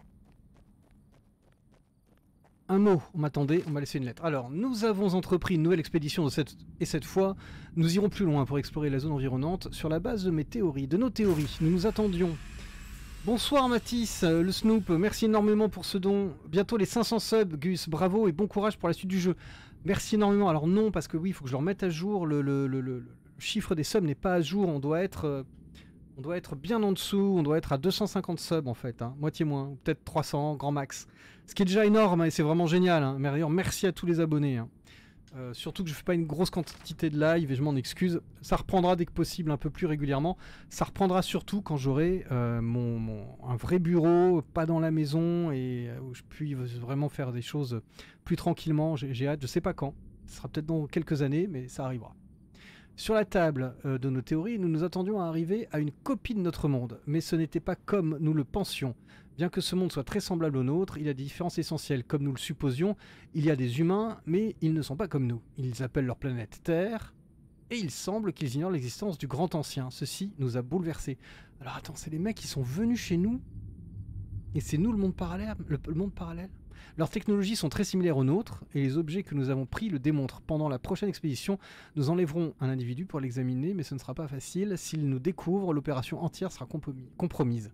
Un mot, on m'attendait, on m'a laissé une lettre. Alors, nous avons entrepris une nouvelle expédition et cette fois, nous irons plus loin pour explorer la zone environnante sur la base de mes théories, de nos théories. Nous nous attendions. Bonsoir Mathis, le Snoop, merci énormément pour ce don. Bientôt les 500 subs, Gus, bravo et bon courage pour la suite du jeu. Merci énormément. Alors non, parce que oui, il faut que je le remette à jour, le chiffre des subs n'est pas à jour, on doit être bien en dessous, on doit être à 250 subs en fait, hein. Moitié moins, peut-être 300, grand max. Ce qui est déjà énorme et c'est vraiment génial, hein. Mais d'ailleurs merci à tous les abonnés. Hein. Surtout que je fais pas une grosse quantité de live et je m'en excuse. Ça reprendra dès que possible un peu plus régulièrement. Ça reprendra surtout quand j'aurai un vrai bureau, pas dans la maison et où je puis vraiment faire des choses plus tranquillement. J'ai hâte, je sais pas quand. Ce sera peut-être dans quelques années, mais ça arrivera. Sur la table de nos théories, nous nous attendions à arriver à une copie de notre monde, mais ce n'était pas comme nous le pensions. Bien que ce monde soit très semblable au nôtre, il y a des différences essentielles. Comme nous le supposions, il y a des humains, mais ils ne sont pas comme nous. Ils appellent leur planète Terre, et il semble qu'ils ignorent l'existence du Grand Ancien. Ceci nous a bouleversés. Alors attends, c'est les mecs qui sont venus chez nous, et c'est nous le monde parallèle, le monde parallèle. Leurs technologies sont très similaires aux nôtres, et les objets que nous avons pris le démontrent. Pendant la prochaine expédition, nous enlèverons un individu pour l'examiner, mais ce ne sera pas facile. S'il nous découvre, l'opération entière sera compromise.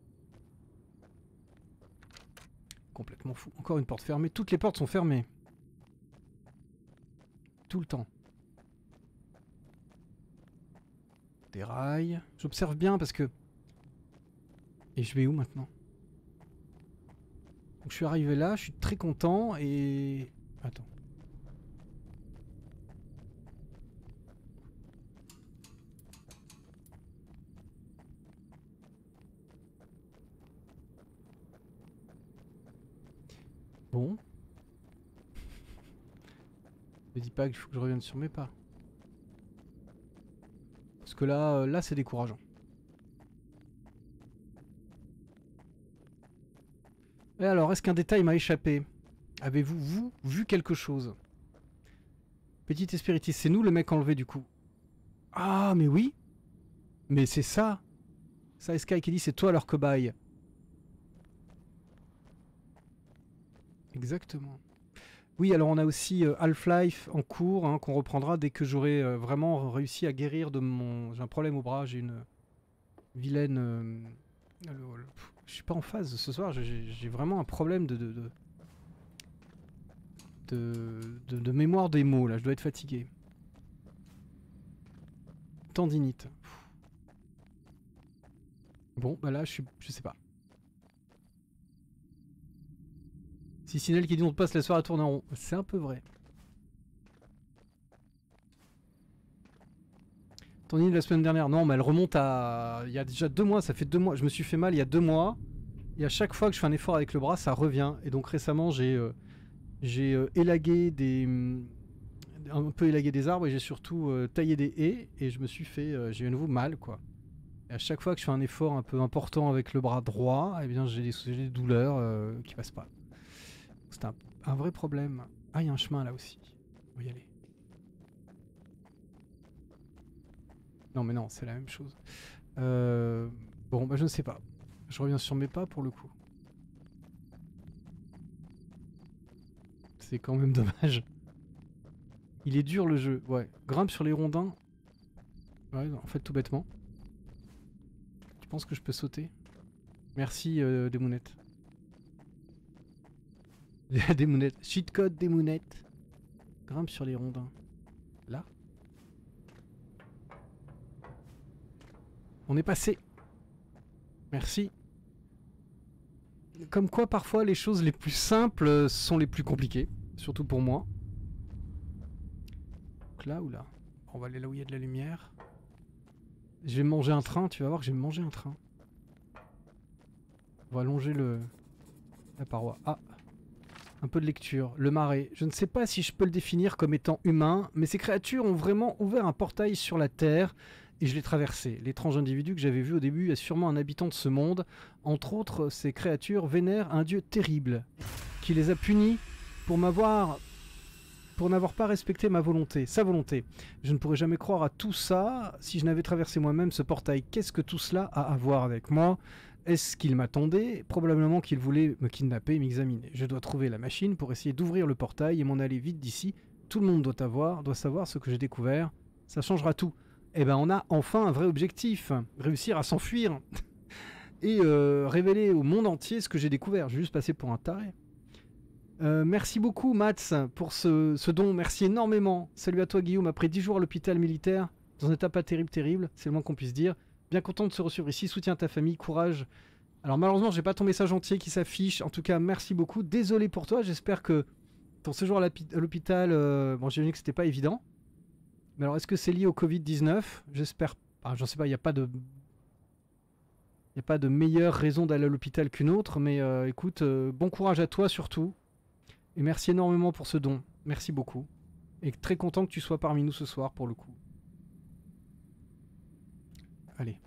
Complètement fou. Encore une porte fermée. Toutes les portes sont fermées. Tout le temps. Des rails. J'observe bien parce que... Et je vais où maintenant ? Donc, je suis arrivé là, je suis très content et... Attends. Bon. Ne dis pas qu'il faut que je revienne sur mes pas. Parce que là c'est décourageant. Et alors, est-ce qu'un détail m'a échappé? Avez-vous, vous, vu quelque chose? Petite espérité, c'est nous le mec enlevé du coup. Ah, mais oui. Mais c'est ça. Ça, Sky qui dit c'est toi leur cobaye. Exactement. Oui, alors on a aussi Half-Life en cours, hein, qu'on reprendra dès que j'aurai vraiment réussi à guérir de mon... J'ai un problème au bras, j'ai une vilaine... Je suis pas en phase ce soir, j'ai vraiment un problème de mémoire des mots, là, je dois être fatigué. Tendinite. Bon, bah là, je sais pas. Cicinelle qui dit on passe la soirée à tourner en rond. C'est un peu vrai. Tendinite la semaine dernière. Non, mais elle remonte à... Il y a déjà 2 mois, ça fait 2 mois. Je me suis fait mal il y a 2 mois. Et à chaque fois que je fais un effort avec le bras, ça revient. Et donc récemment, j'ai élagué des... un peu élagué des arbres et j'ai surtout taillé des haies. Et je me suis fait... j'ai eu à nouveau mal, quoi. Et à chaque fois que je fais un effort un peu important avec le bras droit, eh bien j'ai des douleurs qui passent pas. C'est un vrai problème. Ah, il y a un chemin là aussi. On va y aller. Non mais non, c'est la même chose. Bon, bah je ne sais pas. Je reviens sur mes pas pour le coup. C'est quand même dommage. Il est dur le jeu. Ouais. Grimpe sur les rondins. Ouais, en fait tout bêtement. Tu penses que je peux sauter? Merci des mounettes. Des mounettes. Cheat code des mounettes. Grimpe sur les rondins. Là. On est passé. Merci. Comme quoi parfois les choses les plus simples sont les plus compliquées. Surtout pour moi. Donc là ou là? On va aller là où il y a de la lumière. Je vais manger un train, tu vas voir que je vais manger un train. On va longer la paroi. Ah, un peu de lecture. Le marais. Je ne sais pas si je peux le définir comme étant humain, mais ces créatures ont vraiment ouvert un portail sur la Terre et je l'ai traversé. L'étrange individu que j'avais vu au début est sûrement un habitant de ce monde. Entre autres, ces créatures vénèrent un dieu terrible qui les a punis pour n'avoir pas respecté ma volonté, sa volonté. Je ne pourrais jamais croire à tout ça si je n'avais traversé moi-même ce portail. Qu'est-ce que tout cela a à voir avec moi? Est-ce qu'il m'attendait? Probablement qu'il voulait me kidnapper et m'examiner. Je dois trouver la machine pour essayer d'ouvrir le portail et m'en aller vite d'ici. Tout le monde doit savoir ce que j'ai découvert. Ça changera tout. Eh ben on a enfin un vrai objectif. Réussir à s'enfuir. Et révéler au monde entier ce que j'ai découvert. J'ai juste passé pour un taré. Merci beaucoup Mats pour ce don, merci énormément. Salut à toi Guillaume, après 10 jours à l'hôpital militaire, dans un état pas terrible, c'est le moins qu'on puisse dire. Bien content de se recevoir ici, soutiens à ta famille, courage. Alors malheureusement j'ai pas ton message entier qui s'affiche, en tout cas merci beaucoup, désolé pour toi, j'espère que ton séjour à l'hôpital, bon j'ai vu que c'était pas évident. Mais alors est-ce que c'est lié au Covid-19? J'espère, j'en sais pas, il n'y a pas de meilleure raison d'aller à l'hôpital qu'une autre, mais écoute, bon courage à toi surtout. Et merci énormément pour ce don. Merci beaucoup. Et très content que tu sois parmi nous ce soir pour le coup. Allez.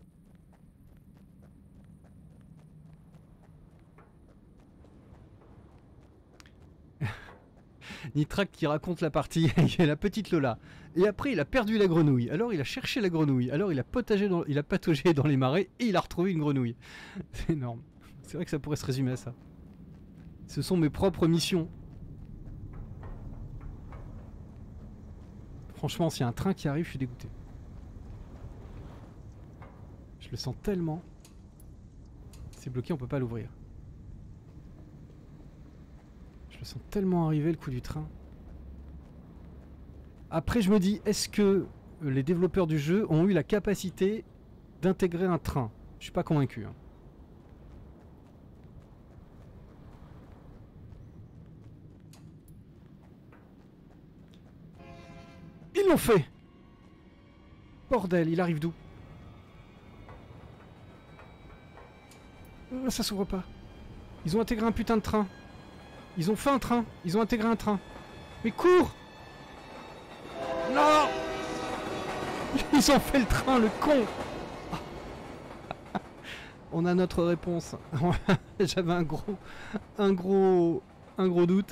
Nitrac qui raconte la partie. Il y a la petite Lola. Et après il a perdu la grenouille. Alors il a cherché la grenouille. Alors il a pataugé dans les marais et il a retrouvé une grenouille. C'est énorme. C'est vrai que ça pourrait se résumer à ça. Ce sont mes propres missions. Franchement, s'il y a un train qui arrive, je suis dégoûté. Je le sens tellement. C'est bloqué, on peut pas l'ouvrir. Je le sens tellement arriver, le coup du train. Après, je me dis, est-ce que les développeurs du jeu ont eu la capacité d'intégrer un train? Je suis pas convaincu. Hein. Ils l'ont fait! Bordel, il arrive d'où? Ça s'ouvre pas. Ils ont intégré un putain de train. Ils ont fait un train. Ils ont intégré un train. Mais cours! Non! Ils ont fait le train, le con! On a notre réponse. J'avais un gros doute.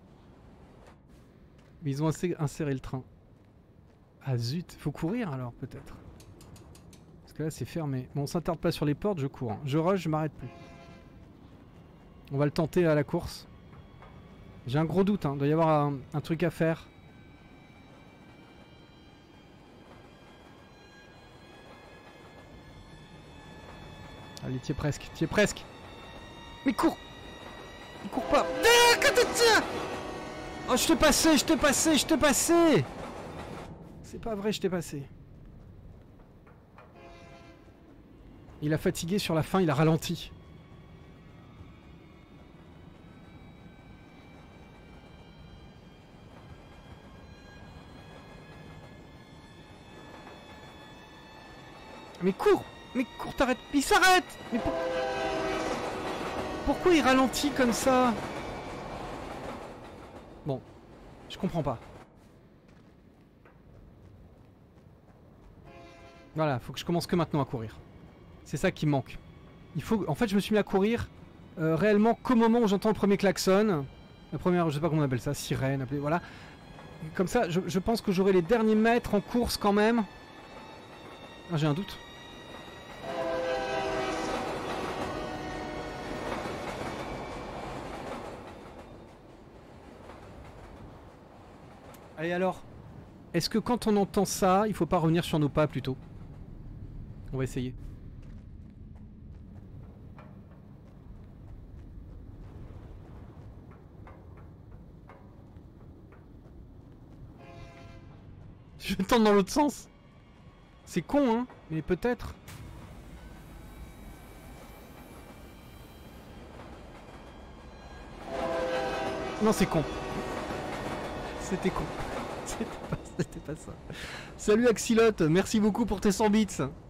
Mais ils ont inséré le train. Ah zut, faut courir alors peut-être. Parce que là c'est fermé. Bon, on s'attarde pas sur les portes, je cours. Hein. Je rush, je m'arrête plus. On va le tenter à la course. J'ai un gros doute, hein. Il doit y avoir un truc à faire. Allez, t'y es presque, t'y es presque. Mais cours! Il court pas. Oh, je te passais! C'est pas vrai, je t'ai passé. Il a fatigué sur la fin, il a ralenti. Mais cours, t'arrêtes. Il s'arrête. Mais pourquoi il ralentit comme ça? Bon, je comprends pas. Voilà, faut que je commence que maintenant à courir. C'est ça qui me manque. Il faut. En fait, je me suis mis à courir réellement qu'au moment où j'entends le premier klaxon. La première, je sais pas comment on appelle ça, sirène, appelée, voilà. Comme ça, je pense que j'aurai les derniers mètres en course quand même. Ah, j'ai un doute. Allez alors, est-ce que quand on entend ça, il faut pas revenir sur nos pas plutôt? On va essayer. Je tente dans l'autre sens. C'est con, hein, mais peut-être. Non, c'est con. C'était con. C'était pas ça. Salut Axilote, merci beaucoup pour tes 100 bits.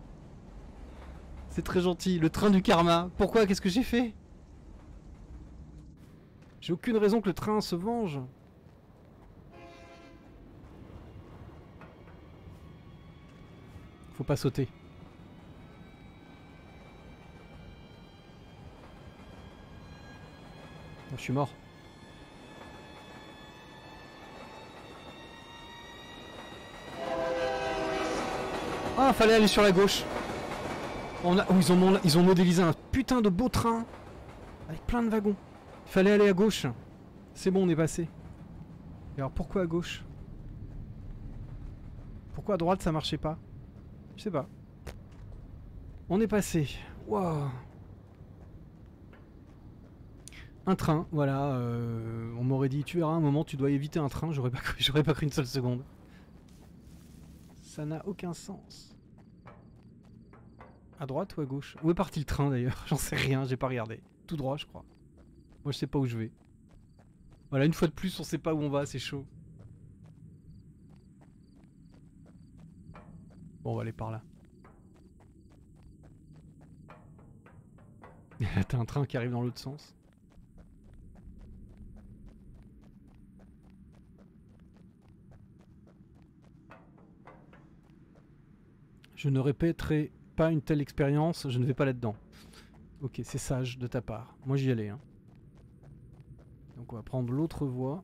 C'est très gentil. Le train du karma. Pourquoi? Qu'est-ce que j'ai fait? J'ai aucune raison que le train se venge. Faut pas sauter. Oh, je suis mort. Ah, fallait aller sur la gauche. Oh, ils ont modélisé un putain de beau train avec plein de wagons. Il fallait aller à gauche. C'est bon, on est passé. Et alors pourquoi à gauche? Pourquoi à droite ça marchait pas? Je sais pas. On est passé. Waouh. Un train, voilà. On m'aurait dit, tu verras, un moment tu dois éviter un train. J'aurais pas cru une seule seconde. Ça n'a aucun sens. À droite ou à gauche? Où est parti le train d'ailleurs? J'en sais rien, j'ai pas regardé. Tout droit, je crois. Moi, je sais pas où je vais. Voilà, une fois de plus, on sait pas où on va, c'est chaud. Bon, on va aller par là. T'as un train qui arrive dans l'autre sens. Je ne répéterai pas une telle expérience, je ne vais pas là-dedans. Ok, c'est sage de ta part. Moi, j'y allais, hein. Donc on va prendre l'autre voie.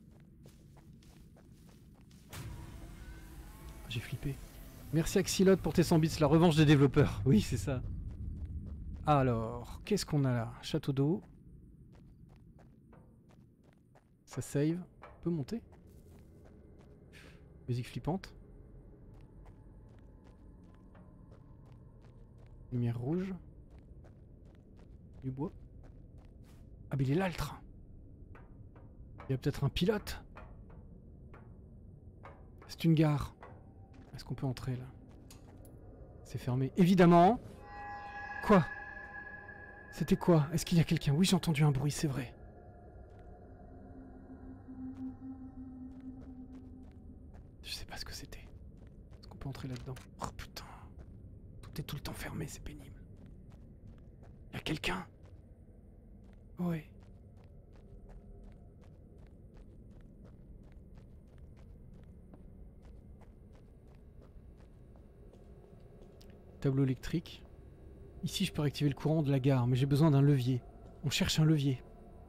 J'ai flippé. Merci Axilote pour tes 100 bits, la revanche des développeurs. Oui, c'est ça. Alors, qu'est-ce qu'on a là? Château d'eau. Ça save. On peut monter. Musique flippante. Lumière rouge. Du bois. Ah mais il est là le train. Il y a peut-être un pilote. C'est une gare. Est-ce qu'on peut entrer là? C'est fermé. Évidemment. Quoi? C'était quoi? Est-ce qu'il y a quelqu'un? Oui, j'ai entendu un bruit, c'est vrai. Je sais pas ce que c'était. Est-ce qu'on peut entrer là-dedans? Oh putain. Tout est tout le temps fermé, c'est pénible. Il y a quelqu'un? Ouais. Tableau électrique. Ici, je peux réactiver le courant de la gare, mais j'ai besoin d'un levier. On cherche un levier.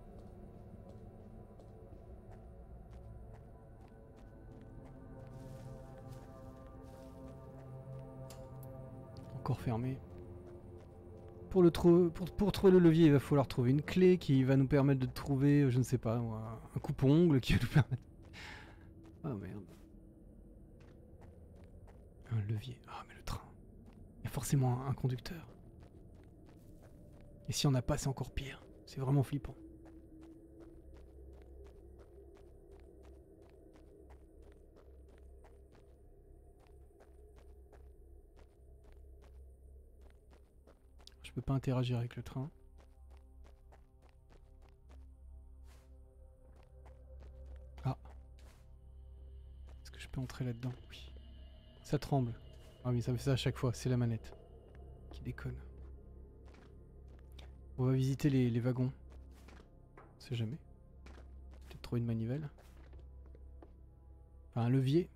Encore fermé. Pour trouver le levier, il va falloir trouver une clé qui va nous permettre de trouver, je ne sais pas, un coupe-ongle qui va nous permettre... Ah merde. Un levier. Ah mais le train. Il y a forcément un conducteur. Et si on n'a pas, c'est encore pire. C'est vraiment flippant. Je peux pas interagir avec le train. Ah. Est-ce que je peux entrer là-dedans? Oui. Ça tremble. Ah oui, ça fait ça à chaque fois. C'est la manette qui déconne. On va visiter les wagons. On sait jamais. Peut-être trouver une manivelle. Enfin, un levier.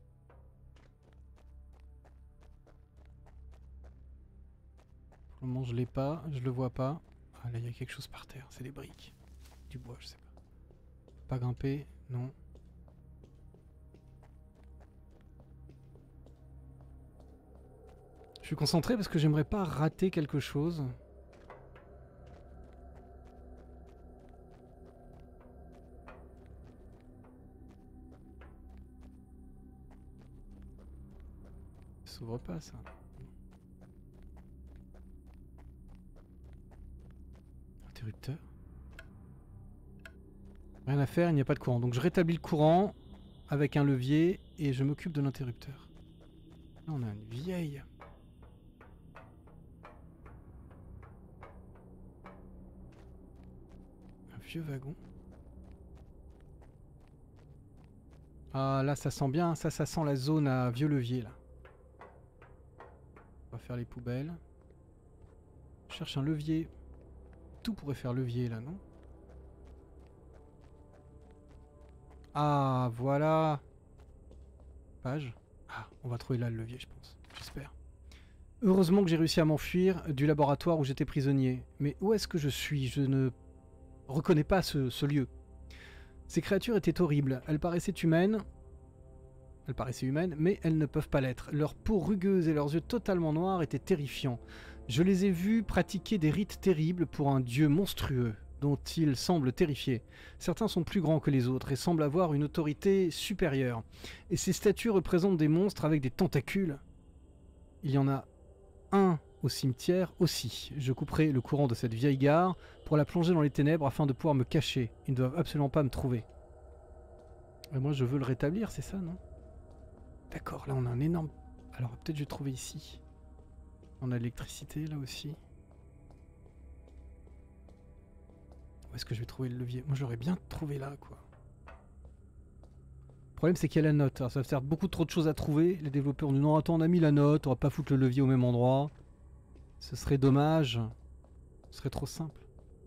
Pour le moment, je l'ai pas. Je le vois pas. Ah, là, il y a quelque chose par terre. C'est des briques. Du bois, je sais pas. Pas grimper. Non. Je suis concentré parce que j'aimerais pas rater quelque chose. Ça s'ouvre pas ça. Interrupteur. Rien à faire, il n'y a pas de courant. Donc je rétablis le courant avec un levier et je m'occupe de l'interrupteur. Là on a une vieille. Un vieux wagon. Ah là ça sent bien, ça sent la zone à vieux levier là. On va faire les poubelles. Je cherche un levier. Tout pourrait faire levier là, non? Ah voilà. Page. Ah, on va trouver là le levier je pense. J'espère. Heureusement que j'ai réussi à m'enfuir du laboratoire où j'étais prisonnier. Mais où est-ce que je suis? Je ne reconnais pas ce lieu. Ces créatures étaient horribles. Elles paraissaient humaines. Mais elles ne peuvent pas l'être. Leur peau rugueuse et leurs yeux totalement noirs étaient terrifiants. Je les ai vus pratiquer des rites terribles pour un dieu monstrueux, dont ils semblent terrifiés. Certains sont plus grands que les autres et semblent avoir une autorité supérieure. Et ces statues représentent des monstres avec des tentacules. Il y en a un au cimetière aussi. Je couperai le courant de cette vieille gare pour la plonger dans les ténèbres afin de pouvoir me cacher. Ils ne doivent absolument pas me trouver. Et moi je veux le rétablir, c'est ça, non? D'accord, là on a un énorme... Alors peut-être je vais trouver ici. On a l'électricité là aussi. Où est-ce que je vais trouver le levier? Moi j'aurais bien trouvé là quoi. Le problème c'est qu'il y a la note. Alors, ça va faire beaucoup trop de choses à trouver. Les développeurs ont dit non attends on a mis la note, on va pas foutre le levier au même endroit. Ce serait dommage. Ce serait trop simple.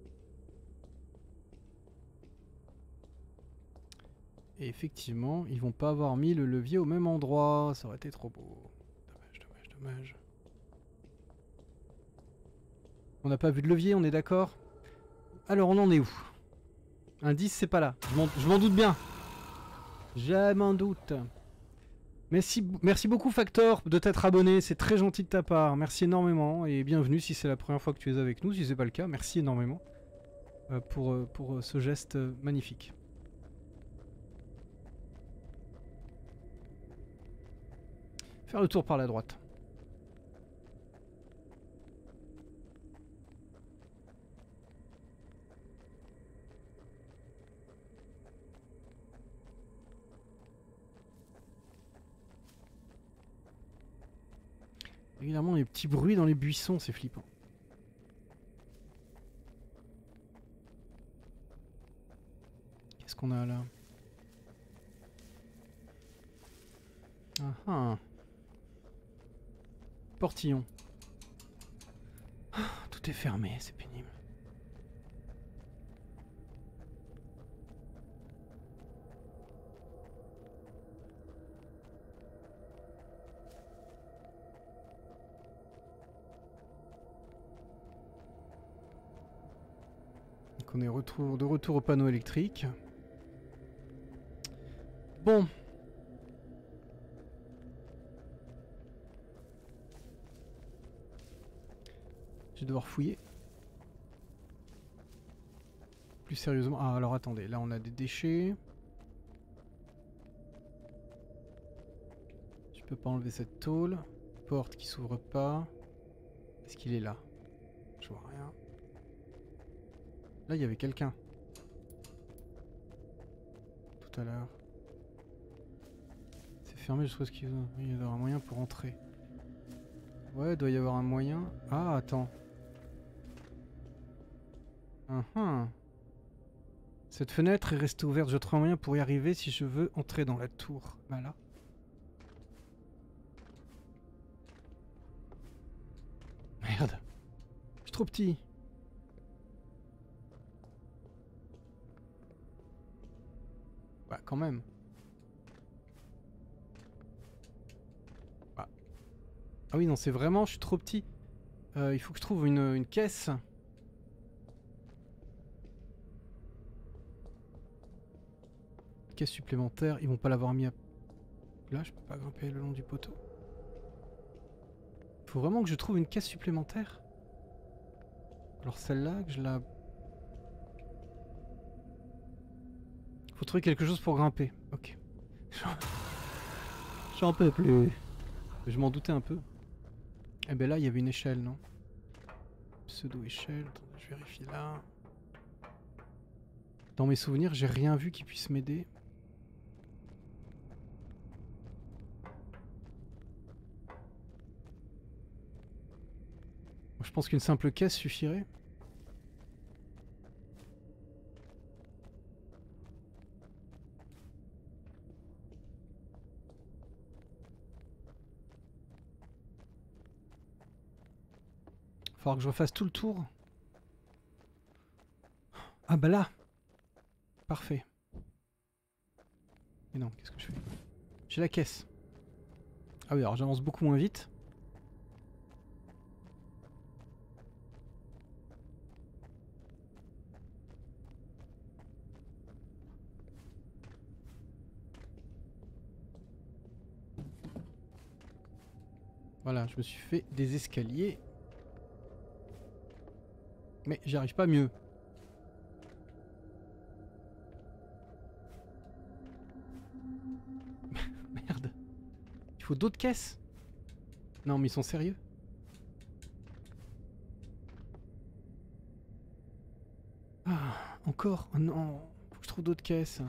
Et effectivement, ils vont pas avoir mis le levier au même endroit. Ça aurait été trop beau. Dommage. On n'a pas vu de levier, on est d'accord? Alors, on en est où? Indice, c'est pas là. Je m'en doute bien. Je m'en doute. Merci beaucoup, Factor, de t'être abonné. C'est très gentil de ta part. Merci énormément. Et bienvenue si c'est la première fois que tu es avec nous. Si c'est pas le cas, merci énormément pour ce geste magnifique. Faire le tour par la droite. Régulièrement les petits bruits dans les buissons, c'est flippant. Qu'est-ce qu'on a là? Ah ah. Portillon. Ah, tout est fermé, c'est pénible. Donc on est de retour au panneau électrique. Bon. Je vais devoir fouiller. Plus sérieusement. Ah alors attendez, là on a des déchets. Je peux pas enlever cette tôle. Porte qui s'ouvre pas. Est-ce qu'il est là? Je vois rien. Là il y avait quelqu'un. Tout à l'heure. C'est fermé, je suppose qu'il y a un moyen pour entrer. Ouais, il doit y avoir un moyen. Ah attends. Cette fenêtre est restée ouverte. Je trouve un moyen pour y arriver si je veux entrer dans la tour. Bah là. Merde. Je suis trop petit. Bah quand même. Bah. Ah oui non c'est vraiment je suis trop petit. Il faut que je trouve une caisse. Caisse supplémentaire. Ils vont pas l'avoir mis à... Là je peux pas grimper le long du poteau. Il faut vraiment que je trouve une caisse supplémentaire. Alors celle-là que je la... Faut trouver quelque chose pour grimper. Ok. J'en peux plus. Je m'en doutais un peu. Eh ben là, il y avait une échelle, non? Pseudo-échelle. Attendez, je vérifie là. Dans mes souvenirs, j'ai rien vu qui puisse m'aider. Je pense qu'une simple caisse suffirait. falloir que je refasse tout le tour. Ah bah là. Parfait. Mais non, qu'est-ce que je fais? J'ai la caisse. Ah oui, alors j'avance beaucoup moins vite. Voilà, je me suis fait des escaliers. Mais j'y arrive pas mieux. Merde. Il faut d'autres caisses? Non, mais ils sont sérieux? Ah, encore? Oh non, faut que je trouve d'autres caisses.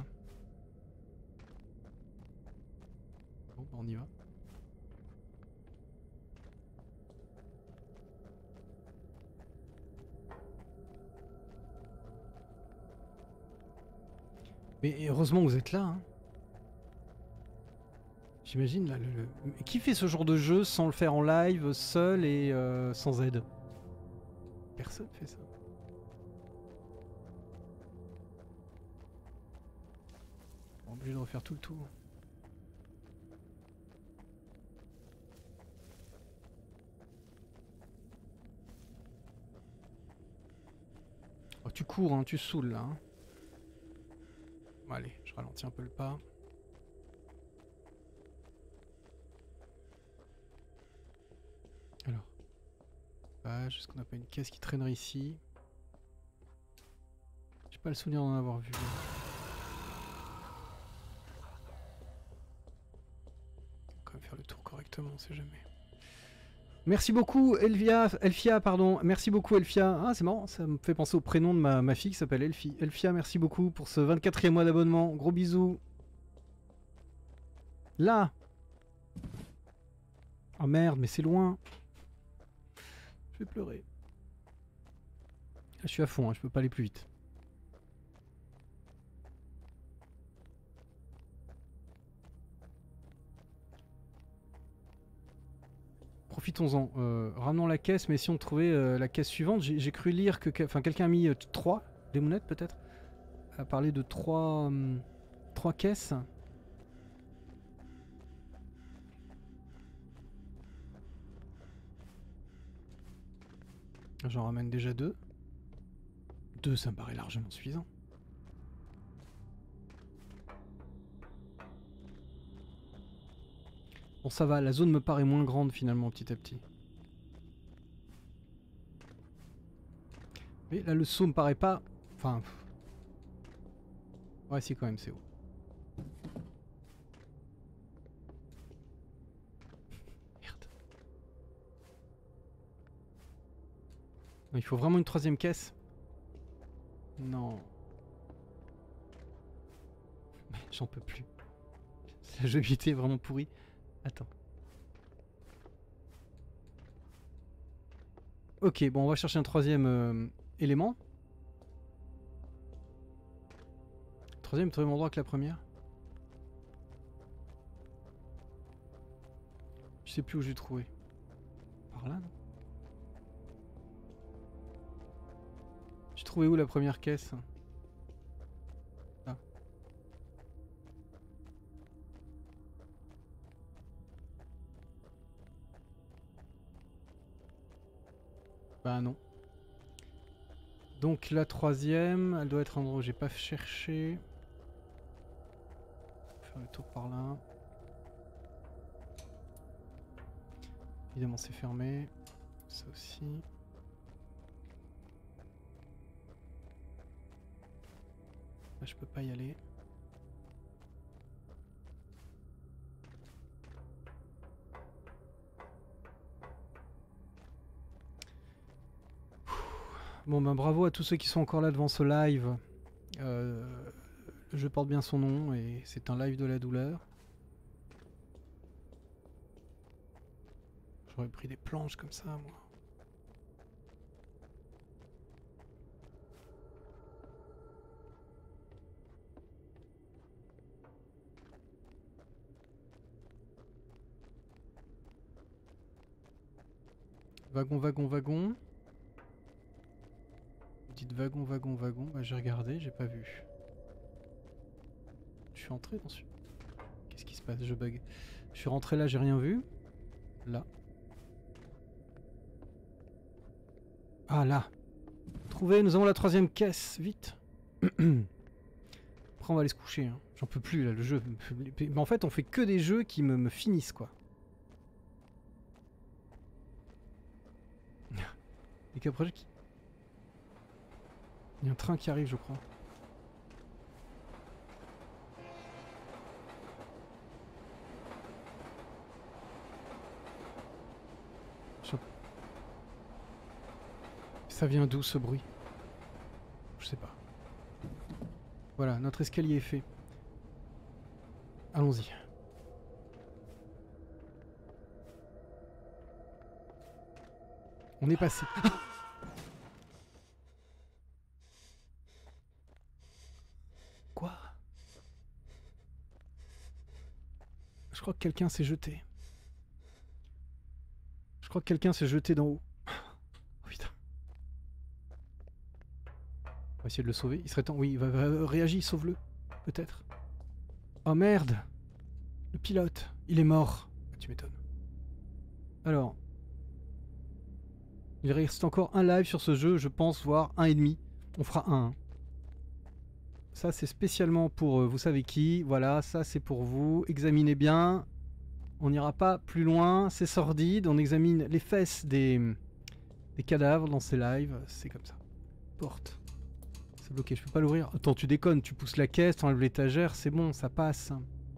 Bon, bah on y va. Mais heureusement que vous êtes là, hein. J'imagine là, qui fait ce genre de jeu sans le faire en live, seul et sans aide? Personne fait ça. On est obligé de refaire tout le tour. Oh, tu cours, hein, tu saoules là. Hein. Bon, allez, je ralentis un peu le pas. Alors. Est-ce qu'on n'a pas une caisse qui traînerait ici? J'ai pas le souvenir d'en avoir vu. On va quand même faire le tour correctement, on sait jamais. Merci beaucoup Elfia, pardon. Merci beaucoup Elfia. Ah c'est marrant, ça me fait penser au prénom de ma fille qui s'appelle Elfie. Elfia, merci beaucoup pour ce 24e mois d'abonnement. Gros bisous. Là. Oh merde, mais c'est loin. Je vais pleurer. Là, je suis à fond, hein, je peux pas aller plus vite. Profitons-en. Ramenons la caisse, mais si on trouvait la caisse suivante, j'ai cru lire que quelqu'un a mis 3, des mounettes peut-être, a parlé de 3 caisses. J'en ramène déjà 2. 2, ça me paraît largement suffisant. Bon, ça va, la zone me paraît moins grande finalement petit à petit. Mais là, le saut me paraît pas... Enfin... Ouais, si, quand même, c'est haut. Merde. Non, il faut vraiment une 3e caisse. Non. J'en peux plus. La jeuxvidité est vraiment pourrie. Attends. Ok, bon, on va chercher un 3e élément. 3e est au même endroit que la première. Je sais plus où j'ai trouvé. Par là, non? J'ai trouvé où la première caisse? Là. Bah non. Donc la 3e, elle doit être un endroit où j'ai pas cherché. Faire le tour par là. Évidemment c'est fermé. Ça aussi. Là je peux pas y aller. Bon ben bravo à tous ceux qui sont encore là devant ce live. Je porte bien son nom et c'est un live de la douleur. J'aurais pris des planches comme ça moi. Wagon, wagon, wagon. être wagon, wagon, wagon. Bah, j'ai regardé, j'ai pas vu. Je suis entré dans ce... Qu'est-ce qui se passe? Je bug. Je suis rentré là, j'ai rien vu. Là. Ah là. Trouvé, nous avons la 3e caisse. Vite. Après on va aller se coucher. Hein. J'en peux plus là, le jeu. Mais en fait on fait que des jeux qui me finissent quoi. Et qu'après qui... Il y a un train qui arrive je crois. Ça vient d'où ce bruit? Je sais pas. Voilà, notre escalier est fait. Allons-y. On est passé. Quoi? Je crois que quelqu'un s'est jeté. Je crois que quelqu'un s'est jeté d'en haut. Oh putain. On va essayer de le sauver. Il serait temps. Oui, réagis, sauve-le. Peut-être. Oh merde! Le pilote, il est mort. Tu m'étonnes. Alors. Il reste encore un live sur ce jeu, je pense, voire un et demi. On fera un. Ça, c'est spécialement pour vous savez qui. Voilà, ça, c'est pour vous. Examinez bien. On n'ira pas plus loin. C'est sordide. On examine les fesses des cadavres dans ces lives. C'est comme ça. Porte. C'est bloqué. Je peux pas l'ouvrir. Attends, tu déconnes. Tu pousses la caisse, tu enlèves l'étagère. C'est bon, ça passe.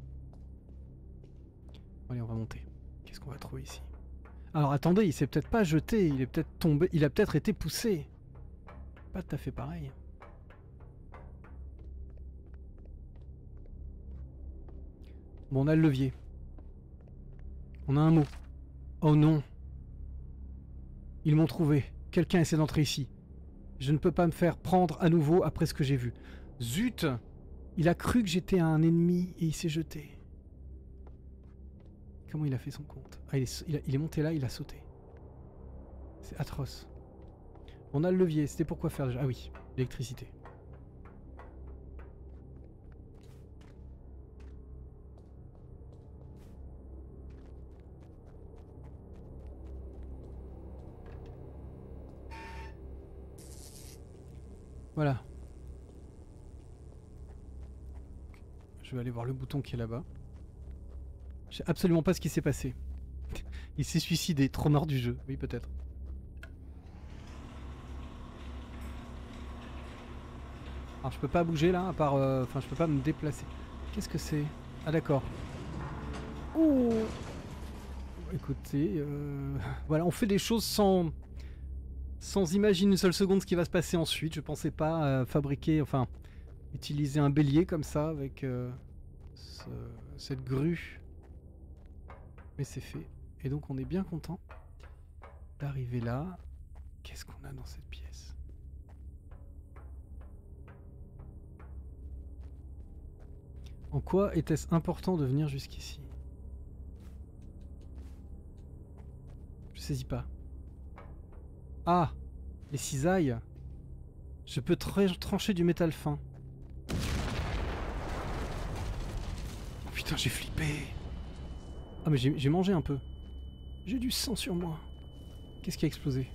Allez, on va monter. Qu'est-ce qu'on va trouver ici? Alors attendez, il s'est peut-être pas jeté. Il est peut-être tombé. Il a peut-être été poussé. Pas tout à fait pareil. Bon, on a le levier. On a un mot. Oh non. Ils m'ont trouvé. Quelqu'un essaie d'entrer ici. Je ne peux pas me faire prendre à nouveau après ce que j'ai vu. Zut! Il a cru que j'étais un ennemi et il s'est jeté. Comment il a fait son compte? Ah, il est monté là, il a sauté. C'est atroce. On a le levier. C'était pour quoi faire déjà? Ah oui, l'électricité. Voilà. Je vais aller voir le bouton qui est là-bas. Je sais absolument pas ce qui s'est passé. Il s'est suicidé, trop marre du jeu. Oui, peut-être. Alors je peux pas bouger là, à part... Enfin, je peux pas me déplacer. Qu'est-ce que c'est? Ah d'accord. Ouh. Écoutez, voilà, on fait des choses sans imaginer une seule seconde ce qui va se passer ensuite. Je pensais pas fabriquer, enfin, utiliser un bélier comme ça avec cette grue. Mais c'est fait. Et donc on est bien content d'arriver là. Qu'est-ce qu'on a dans cette pièce? En quoi était-ce important de venir jusqu'ici? Je saisis pas. Ah! Les cisailles. Je peux trancher du métal fin. Oh putain, j'ai flippé. Ah mais j'ai mangé un peu. J'ai du sang sur moi. Qu'est-ce qui a explosé?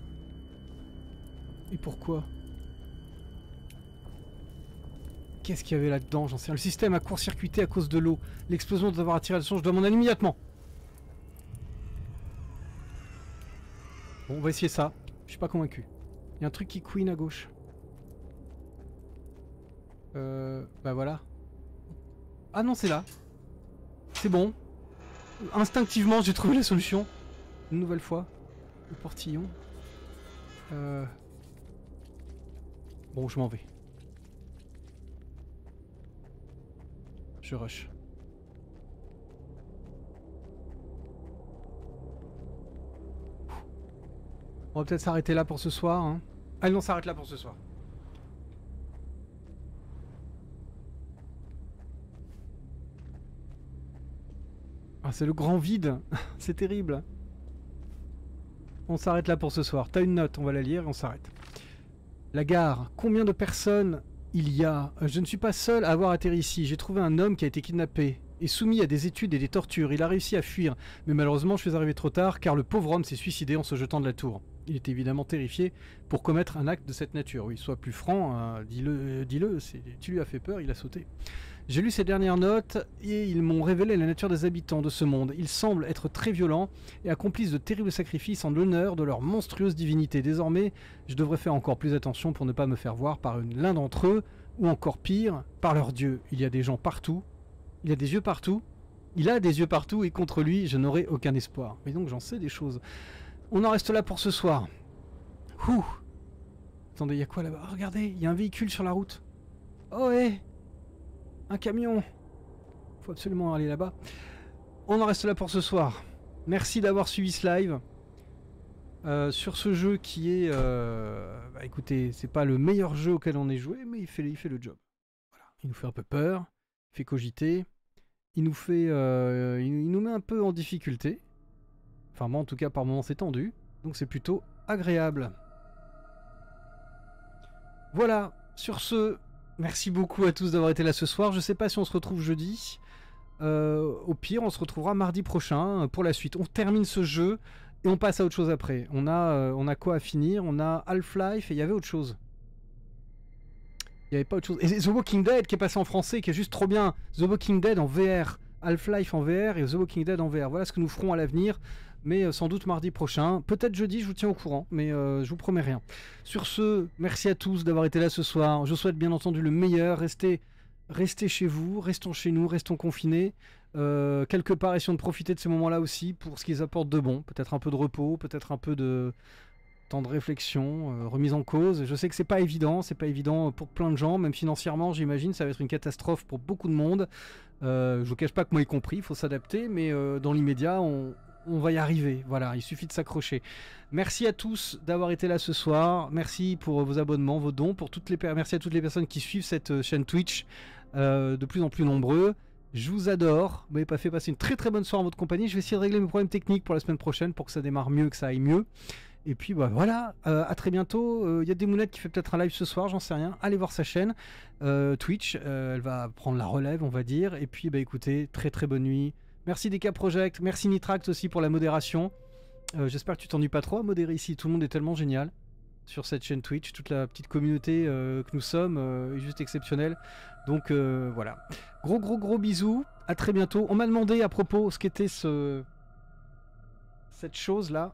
Et pourquoi? Qu'est-ce qu'il y avait là-dedans? J'en sais rien. Le système a court-circuité à cause de l'eau. L'explosion doit avoir attiré l'attention. Je dois m'en aller immédiatement. Bon, on va essayer ça. Je suis pas convaincu. Il y a un truc qui couine à gauche. Bah voilà. Ah non, c'est là. C'est bon. Instinctivement, j'ai trouvé la solution. Une nouvelle fois. Le portillon. Bon, je m'en vais. Je rush. On va peut-être s'arrêter là pour ce soir. Hein. Allez, on s'arrête là pour ce soir. Ah, c'est le grand vide. C'est terrible. On s'arrête là pour ce soir. T'as une note, on va la lire et on s'arrête. La gare, combien de personnes il y a? Je ne suis pas seul à avoir atterri ici. J'ai trouvé un homme qui a été kidnappé et soumis à des études et des tortures. Il a réussi à fuir, mais malheureusement je suis arrivé trop tard car le pauvre homme s'est suicidé en se jetant de la tour. Il était évidemment terrifié pour commettre un acte de cette nature. Oui, sois plus franc, dis-le, tu lui as fait peur, il a sauté. J'ai lu ces dernières notes et ils m'ont révélé la nature des habitants de ce monde. Ils semblent être très violents et accomplissent de terribles sacrifices en l'honneur de leur monstrueuse divinité. Désormais, je devrais faire encore plus attention pour ne pas me faire voir par l'un d'entre eux, ou encore pire, par leur dieu. Il y a des gens partout, il a des yeux partout, il a des yeux partout et contre lui, je n'aurai aucun espoir. Mais donc j'en sais des choses. On en reste là pour ce soir. Ouh. Attendez, il y a quoi là-bas? Oh, regardez, il y a un véhicule sur la route. Oh hé, un camion. Faut absolument aller là-bas. On en reste là pour ce soir. Merci d'avoir suivi ce live. Sur ce jeu qui est... bah écoutez, c'est pas le meilleur jeu auquel on ait joué, mais il fait le job. Voilà. Il nous fait un peu peur, il fait cogiter, il nous fait... il nous met un peu en difficulté. Enfin moi en tout cas par moments c'est tendu. Donc c'est plutôt agréable. Voilà, sur ce, merci beaucoup à tous d'avoir été là ce soir. Je sais pas si on se retrouve jeudi. Au pire, on se retrouvera mardi prochain pour la suite. On termine ce jeu et on passe à autre chose après. On a quoi à finir? On a Half-Life et il y avait autre chose. Il n'y avait pas autre chose. Et The Walking Dead qui est passé en français, qui est juste trop bien. The Walking Dead en VR. Half-Life en VR et The Walking Dead en VR. Voilà ce que nous ferons à l'avenir. Mais sans doute mardi prochain. Peut-être jeudi, je vous tiens au courant. Mais je vous promets rien. Sur ce, merci à tous d'avoir été là ce soir. Je vous souhaite bien entendu le meilleur. Restez chez vous, restons chez nous, restons confinés. Quelque part, essayons de profiter de ces moments-là aussi pour ce qu'ils apportent de bon. Peut-être un peu de repos, peut-être un peu de temps de réflexion, remise en cause. Je sais que c'est pas évident pour plein de gens, même financièrement, j'imagine, ça va être une catastrophe pour beaucoup de monde. Je vous cache pas que moi y compris, il faut s'adapter, mais dans l'immédiat, on va y arriver. Voilà, il suffit de s'accrocher. Merci à tous d'avoir été là ce soir. Merci pour vos abonnements, vos dons, merci à toutes les personnes qui suivent cette chaîne Twitch, de plus en plus nombreux. Je vous adore. Vous m'avez pas fait passer une très très bonne soirée en votre compagnie. Je vais essayer de régler mes problèmes techniques pour la semaine prochaine pour que ça démarre mieux, que ça aille mieux. Et puis bah, voilà, à très bientôt. Il y a Demounette qui fait peut-être un live ce soir, j'en sais rien. Allez voir sa chaîne Twitch, elle va prendre la relève, on va dire. Et puis bah écoutez, très très bonne nuit. Merci DK Project, merci Nitract aussi pour la modération. J'espère que tu t'ennuies pas trop à modérer ici, tout le monde est tellement génial sur cette chaîne Twitch, toute la petite communauté que nous sommes est juste exceptionnelle. Donc voilà, gros bisous, à très bientôt. On m'a demandé à propos ce qu'était cette chose là.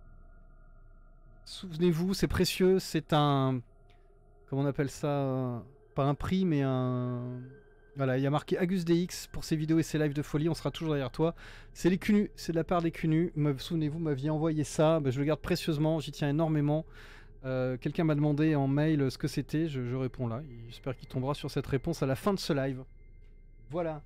Souvenez-vous, c'est précieux, c'est un... Comment on appelle ça? Pas un prix, mais un... Voilà, il y a marqué Agus DX pour ses vidéos et ses lives de folie, on sera toujours derrière toi. C'est les Cunus, c'est de la part des Cunus. Souvenez-vous, vous m'aviez envoyé ça, je le garde précieusement, j'y tiens énormément. Quelqu'un m'a demandé en mail ce que c'était, je réponds là. J'espère qu'il tombera sur cette réponse à la fin de ce live. Voilà.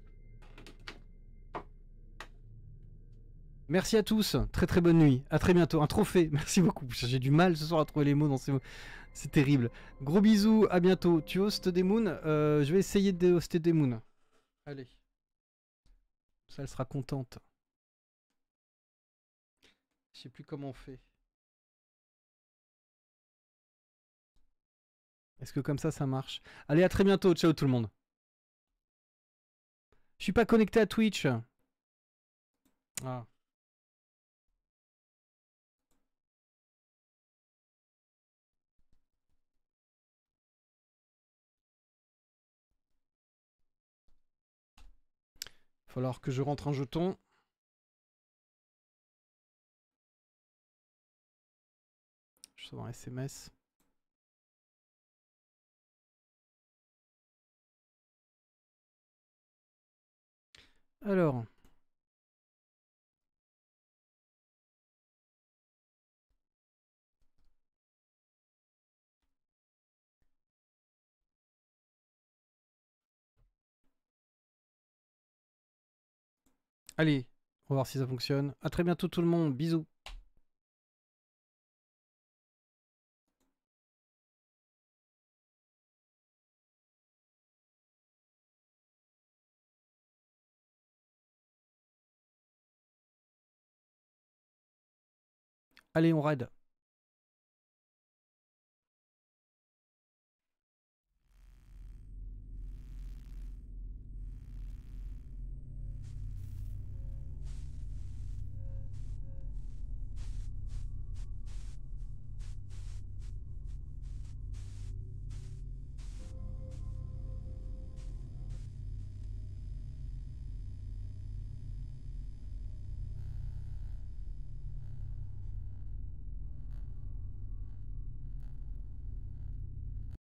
Merci à tous, très très bonne nuit, à très bientôt, un trophée, merci beaucoup, j'ai du mal ce soir à trouver les mots dans ces mots, c'est terrible. Gros bisous, à bientôt, tu hostes des moons, je vais essayer de hoster des moons. Allez, ça elle sera contente. Je sais plus comment on fait. Est-ce que comme ça marche? Allez, à très bientôt, ciao tout le monde. Je suis pas connecté à Twitch. Ah. Il va falloir que je rentre un jeton. Je reçois un SMS. Alors. Allez, on va voir si ça fonctionne. A très bientôt tout le monde, bisous. Allez, on raid.